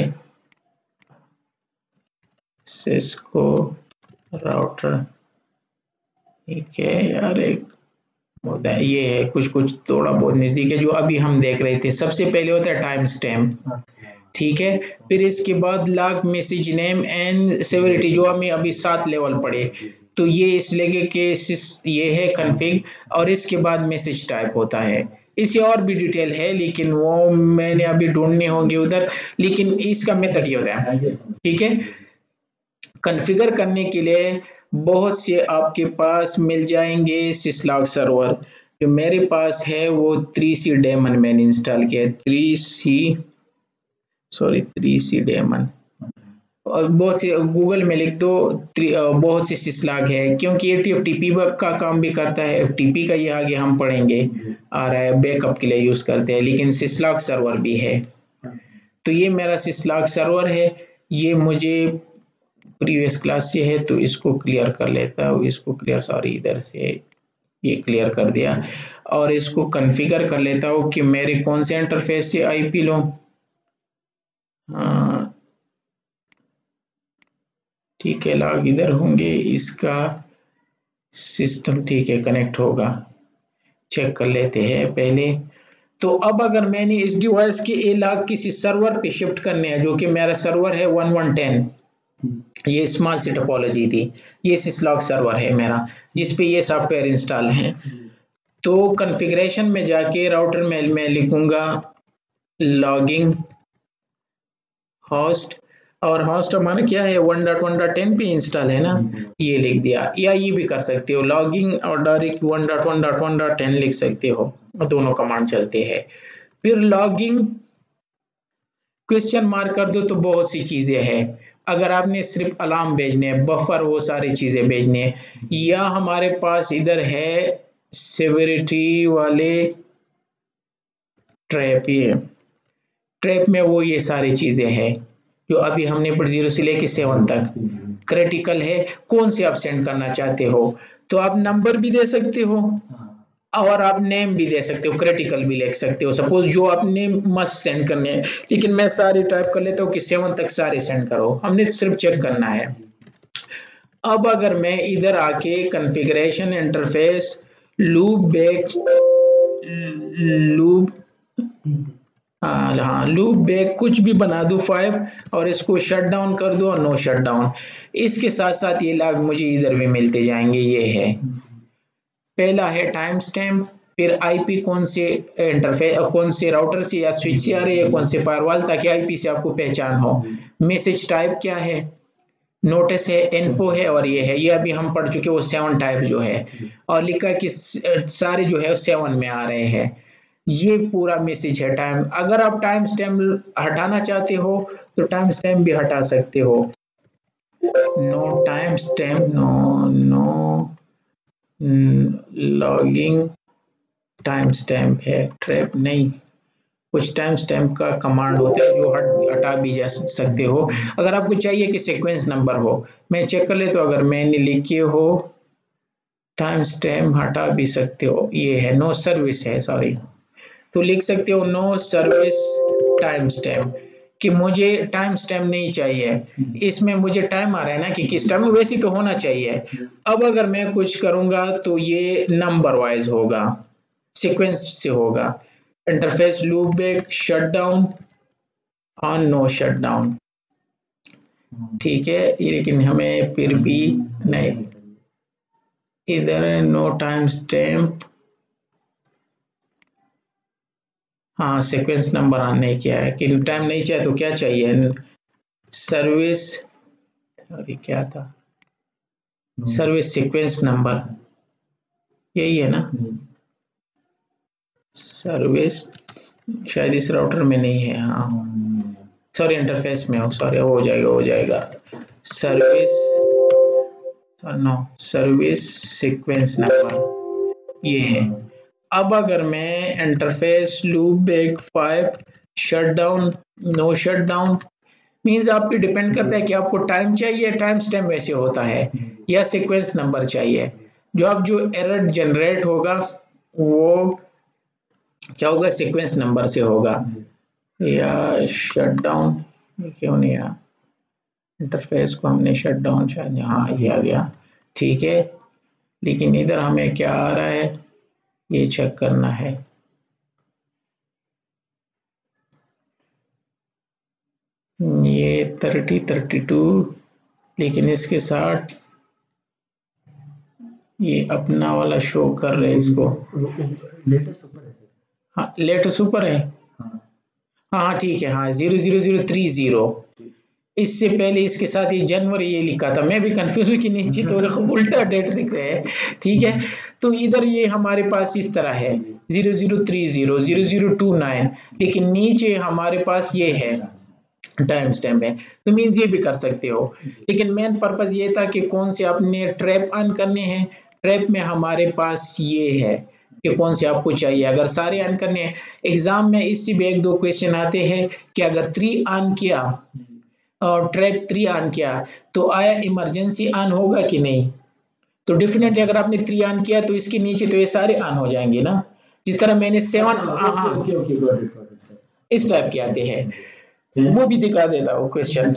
सिस्को राउटर, ठीक है यार, एक होता है, ये है कुछ कुछ थोड़ा बहुत नजदीक है जो अभी हम देख रहे थे। सबसे पहले होता है टाइम स्टैम्प, ठीक है, फिर इसके बाद log message name and severity, जो हमें अभी सात लेवल पड़े, तो ये इसलिए कि ये है कॉन्फ़िग, और इसके बाद मैसेज टाइप होता है। इससे और भी डिटेल है लेकिन वो मैंने अभी ढूंढने होंगे उधर, लेकिन इसका मेथड ये होता है। ठीक है, कॉन्फ़िगर करने के लिए बहुत से आपके पास मिल जाएंगे सिस्लॉग सर्वर। जो मेरे पास है वो थ्री सी डेमन मैंने इंस्टॉल किया है, three C sorry three C daemon, और बहुत से गूगल में लिख दो, बहुत सी सिस्लॉग है, क्योंकि ये एफ टी पी का काम भी करता है। एफ टी पी का ये आगे हम पढ़ेंगे आ रहा है, बैकअप के लिए यूज करते हैं, लेकिन सिस्लॉग सर्वर भी है। तो ये मेरा सिस्लॉग सर्वर है, ये मुझे प्रीवियस क्लास से है, तो इसको क्लियर कर लेता हूँ, इसको क्लियर सॉरी इधर से ये क्लियर कर दिया, और इसको कॉन्फ़िगर कर लेता हूँ कि मेरे कौन से इंटरफेस से आईपी लो। ठीक है, लॉग इधर होंगे, इसका सिस्टम ठीक है कनेक्ट होगा, चेक कर लेते हैं पहले। तो अब अगर मैंने इस डिवाइस के ए लॉग किसी सर्वर पे शिफ्ट करने हैं, जो कि मेरा सर्वर है वन वन टेन, ये स्मॉल सी टोपोलॉजी थी, ये सिस्लॉग सर्वर है मेरा जिसपे ये सॉफ्टवेयर इंस्टॉल है। तो कॉन्फ़िगरेशन में जाके राउटर में मैं लिखूंगा लॉगिंग होस्ट, और होस्ट हमारा क्या है one dot one dot ten पे इंस्टॉल है ना, ये लिख दिया। या ये भी कर सकते हो लॉगिंग और direct one dot one dot one dot ten लिख सकते हो, दोनों कमांड चलते हैं। फिर लॉगिंग क्वेश्चन मार्क कर दो तो बहुत सी चीजें हैं। अगर आपने सिर्फ अलार्म भेजने हैं, बफर, वो सारी चीजें भेजनी है, या हमारे पास इधर है सेवरिटी वाले ट्रैप, ये ट्रैप में वो ये सारी चीजें हैं जो अभी हमने पढ़, जीरो से लेके सेवन तक क्रिटिकल है। कौन से आप सेंड करना चाहते हो, तो आप नंबर भी दे सकते हो और आप नेम भी दे सकते हो, क्रिटिकल भी लिख सकते हो, सपोज जो आपने मस्ट सेंड करने हैं, लेकिन मैं सारे टाइप कर लेता हूँ कि सेवन तक सारे सेंड करो, हमने सिर्फ चेक करना है। अब अगर मैं इधर आके configuration interface loop back loop हाँ हाँ लूप बैक कुछ भी बना दूं फाइव, और इसको शट डाउन कर दो और नो शट डाउन, इसके साथ साथ ये लॉग मुझे इधर भी मिलते जाएंगे। ये है पहला है टाइम स्टैम्प, फिर आईपी कौन से इंटरफेस कौन से राउटर से या स्विच से आ रही है, कौन से फायरवॉल, ताकि आईपी से आपको पहचान हो। मैसेज टाइप क्या है, नोटिस है, इन्फो है, और ये है, ये अभी हम पढ़ चुके वो सेवन टाइप जो है, और लिखा कि सारे जो है सेवन में आ रहे हैं। ये पूरा मैसेज है टाइम। अगर आप टाइम स्टैम्प हटाना चाहते हो तो टाइम स्टैम्प भी हटा सकते हो। No time stamp, no no logging time stamp है, ट्रैप नहीं, कुछ टाइम स्टैम्प का कमांड होता है जो हट हटा भी जा सकते हो। अगर आपको चाहिए कि सीक्वेंस नंबर हो, मैं चेक कर लेता हूँ, अगर मैंने लिखे हो टाइम स्टैम्प हटा भी सकते हो। ये है नो सर्विस है, सॉरी, तो लिख सकते हो नो सर्विस टाइम स्टैम्प, कि मुझे टाइम स्टैम्प नहीं चाहिए, इसमें मुझे टाइम आ रहा है ना कि किस टाइम, वैसे तो होना चाहिए। अब अगर मैं कुछ करूंगा तो ये नंबर वाइज होगा, सीक्वेंस से होगा। Interface loop back shut down और नो शट डाउन, ठीक है, लेकिन हमें फिर भी नहीं, इधर नो टाइम स्टैम्प, हाँ सीक्वेंस नंबर आने क्या है कि टाइम नहीं चाहिए तो क्या चाहिए, सर्विस, अभी क्या था, सर्विस सीक्वेंस नंबर, यही है ना, सर्विस शायद इस राउटर में नहीं है, हाँ सॉरी इंटरफेस में हो, सॉरी हो जाएगा हो जाएगा service, no service sequence number ये है। अब अगर मैं interface loop back five shut down no shut down means आपकी डिपेंड करता है कि आपको टाइम चाहिए, टाइम स्टैम्प वैसे होता है या सीक्वेंस नंबर चाहिए, जो अब जो एरर जनरेट होगा वो क्या होगा, सीक्वेंस नंबर से होगा, या शट डाउन क्यों नहीं आया, इंटरफेस को हमने शट डाउन शायद यहाँ ये आ गया, ठीक है, लेकिन इधर हमें क्या आ रहा है ये चेक करना है, ये थर्टी थर्टी टू, लेकिन इसके साथ ये अपना वाला शो कर रहे हैं इसको, लेटेस्ट ऊपर है सर, हाँ लेटेस्ट ऊपर है, हाँ हाँ ठीक है, हाँ zero zero zero three zero, इससे पहले इसके साथ ये जनवरी ये लिखा था, मैं भी कंफ्यूज हूँ कि नीचे तो उल्टा डेट लिख रहे हैं, ठीक है, तो इधर ये हमारे पास इस तरह है zero zero three zero zero zero two nine, लेकिन नीचे हमारे पास ये है टाइम स्टैम्प है, तो मीन्स ये भी कर सकते हो, लेकिन मेन पर्पस ये था कि कौन से आपने ट्रैप ऑन करने हैं, ट्रैप में हमारे पास ये है कि कौन से आपको चाहिए, अगर सारे ऑन करने हैं, एग्जाम में इससे भी एक दो क्वेश्चन आते हैं कि अगर थ्री ऑन किया और ट्रैप थ्री ऑन किया तो आया इमरजेंसी ऑन होगा कि नहीं, तो डेफिनेटली अगर आपने थ्री ऑन किया तो इसके नीचे तो ये सारे ऑन हो जाएंगे ना, जिस तरह मैंने सेवन, हाँ इस टाइप के आते हैं, वो भी दिखा देता हूँ क्वेश्चन,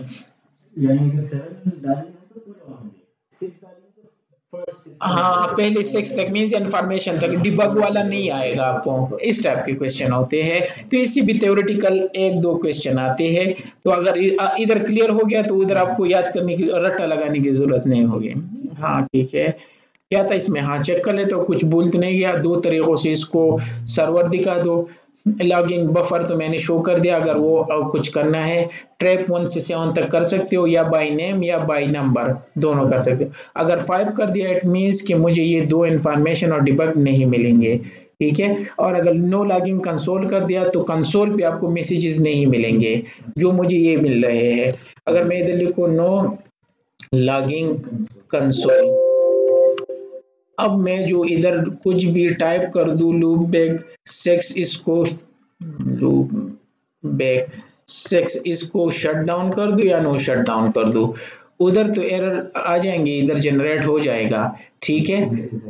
हाँ पहले सिक्स तक मीन्स इन्फॉर्मेशन तक, डिबग वाला नहीं आएगा आपको, इस टाइप के क्वेश्चन होते हैं, तो इससे भी थ्योरेटिकल एक दो क्वेश्चन आते हैं, तो अगर इधर क्लियर हो गया तो उधर आपको याद करने की, रट्टा लगाने की जरूरत नहीं होगी, हाँ ठीक है, क्या था इसमें, हाँ चेक कर ले तो कुछ भूल तो नहीं गया, दो तरीकों से इसको सर्वर दिखा दो, लॉगिन बफर तो मैंने शो कर दिया, अगर वो कुछ करना है ट्रैप वन से सेवन तक कर सकते हो, या बाय नेम या बाय नंबर दोनों कर सकते हो, अगर फाइव कर दिया इट मीन्स कि मुझे ये दो इन्फॉर्मेशन और डिबग नहीं मिलेंगे, ठीक है, और अगर नो लॉगिन कंसोल कर दिया तो कंसोल पे आपको मैसेजेस नहीं मिलेंगे जो मुझे ये मिल रहे हैं, अगर मैं इधर लिखूं नो लॉगिन कंसोल, अब मैं जो इधर कुछ भी टाइप कर दूं लूप बैक सिक्स, इसको लूप बैक सिक्स इसको शट डाउन कर दूं या नो शट डाउन कर दूं, उधर तो एरर आ जाएंगे, इधर जनरेट हो जाएगा, ठीक है,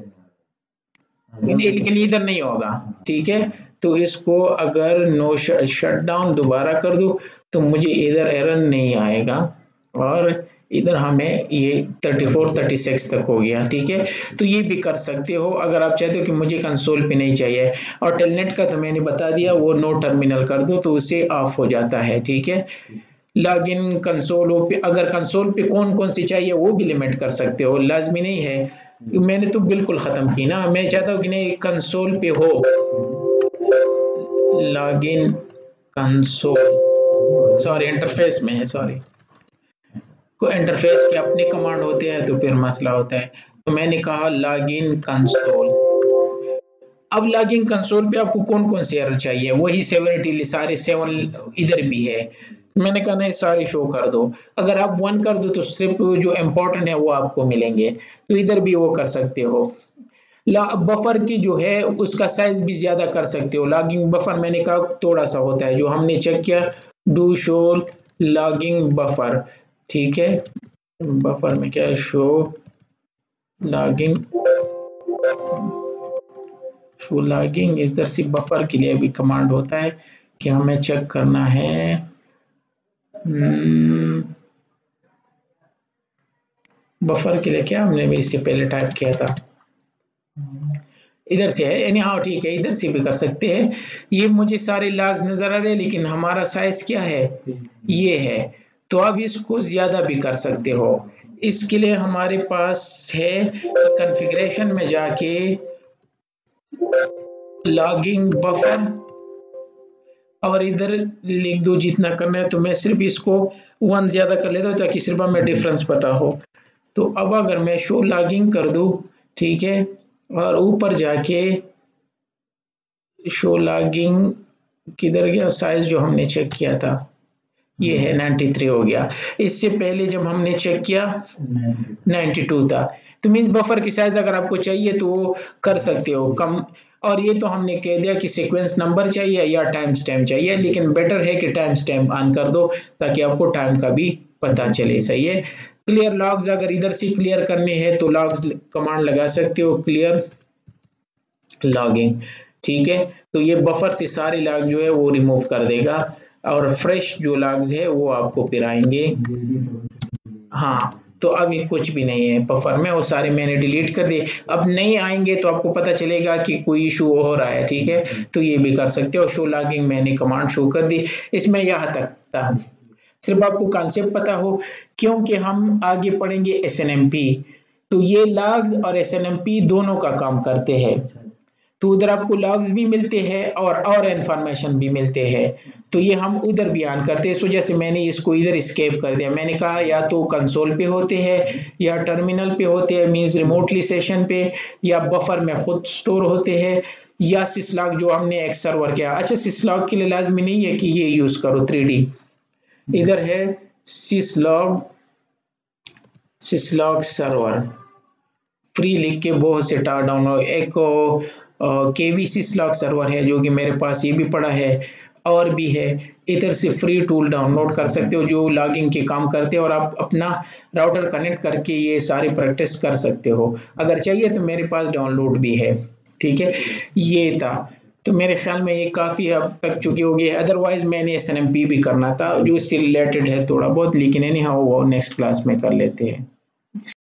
लेकिन इधर नहीं होगा, ठीक है, तो इसको अगर नो शट डाउन दोबारा कर दूं तो मुझे इधर एरर नहीं आएगा, और इधर हमें ये चौंतीस छत्तीस तक हो गया, ठीक है, तो ये भी कर सकते हो अगर आप चाहते हो कि मुझे कंसोल पे नहीं चाहिए, और टेलनेट का तो मैंने बता दिया वो नो टर्मिनल कर दो तो उससे ऑफ हो जाता है, ठीक है, लॉगिन कंसोल पे, अगर कंसोल पे कौन कौन सी चाहिए वो भी लिमिट कर सकते हो, लाजमी नहीं है, मैंने तो बिल्कुल खत्म की ना, मैं चाहता हूँ कि नहीं कंसोल पे हो, लॉगिन कंसोल, सॉरी इंटरफेस में है, सॉरी को इंटरफेस के अपने कमांड होते हैं तो फिर मसला होता है, तो मैंने कहा लॉगिन कंसोल, अब लॉगिन कंसोल पे आपको कौन कौन से एरर चाहिए, वही सेवरिटी सारे सेवन इधर भी है, मैंने कहा नहीं सारे शो कर दो, अगर आप वन कर दो तो सिर्फ जो इम्पोर्टेंट है वो आपको मिलेंगे, तो इधर भी वो कर सकते हो, बफर की जो है उसका साइज भी ज्यादा कर सकते हो, लॉगिंग बफर मैंने कहा थोड़ा सा होता है, जो हमने चेक किया डू शो लॉगिंग बफर, ठीक है, बफर में क्या है शो लॉगिंग, शो लॉगिंग इधर से बफर के लिए भी कमांड होता है कि हमें चेक करना है, बफर के लिए क्या हमने भी इससे पहले टाइप किया था, इधर से है यानी, हाँ ठीक है इधर से भी कर सकते हैं, ये मुझे सारे लॉग्स नजर आ रहे हैं लेकिन हमारा साइज क्या है ये है, तो आप इसको ज़्यादा भी कर सकते हो। इसके लिए हमारे पास है कॉन्फ़िगरेशन में जाके लॉगिंग बफर और इधर लिख दो जितना करना है। तो मैं सिर्फ इसको वन ज़्यादा कर लेता हूँ ताकि सिर्फ हमें डिफरेंस पता हो। तो अब अगर मैं शो लॉगिंग कर दूँ, ठीक है, और ऊपर जाके शो लॉगिंग किधर गया, साइज जो हमने चेक किया था ये है तिरानवे हो गया। इससे पहले जब हमने चेक किया बानवे था। तो मीन्स बफर की साइज अगर आपको चाहिए तो वो कर सकते हो कम। और ये तो हमने कह दिया कि सीक्वेंस नंबर चाहिए या टाइम स्टैम्प चाहिए, लेकिन बेटर है कि टाइम स्टैम्प ऑन कर दो ताकि आपको टाइम का भी पता चले। सही है। क्लियर लॉग्स अगर इधर से क्लियर करने हैं तो लॉग्स कमांड लगा सकते हो, क्लियर लॉगिंग, ठीक है। तो ये बफर से सारे लॉग जो है वो रिमूव कर देगा और फ्रेश जो लॉग्स है वो आपको फिर आएंगे। हाँ, तो अभी कुछ भी नहीं है बफर में, वो सारे मैंने डिलीट कर दिए। अब नहीं आएंगे तो आपको पता चलेगा कि कोई इशू हो रहा है, ठीक है। तो ये भी कर सकते हो। शो लॉगिंग मैंने कमांड शो कर दी। इसमें यहाँ तक था, सिर्फ आपको कॉन्सेप्ट पता हो, क्योंकि हम आगे पढ़ेंगे एस एन एम पी। तो ये लॉग्स और एस एन एम पी दोनों का काम करते हैं। तो उधर आपको लॉग्स भी मिलते हैं और और इन्फॉर्मेशन भी मिलते हैं। तो ये हम उधर बयान करते हैं। सो जैसे मैंने इसको इधर स्केप कर दिया, मैंने कहा या तो कंसोल पे होते हैं या टर्मिनल पे होते हैं, मींस रिमोटली सेशन पे, या बफर में खुद स्टोर होते हैं, या सिस्लॉग जो हमने एक सर्वर किया। अच्छा, सिस्लॉग के लिए लाजमी नहीं है कि ये यूज करो थ्री डी। इधर है सिस्लॉग, सिस्लॉग सर्वर फ्री लिख के बहुत से टार डाउनलोड। एक केवी सिस्लॉग सर्वर है जो कि मेरे पास ये भी पड़ा है, और भी है। इधर से फ्री टूल डाउनलोड कर सकते हो जो लॉगिंग के काम करते हो, और आप अपना राउटर कनेक्ट करके ये सारी प्रैक्टिस कर सकते हो। अगर चाहिए तो मेरे पास डाउनलोड भी है, ठीक है। ये था, तो मेरे ख्याल में ये काफ़ी अब तक चुकी होगी। अदरवाइज मैंने एस एन एम पी भी करना था जो इससे रिलेटेड है थोड़ा बहुत, लेकिन एनी हाउ वो नेक्स्ट क्लास में कर लेते हैं।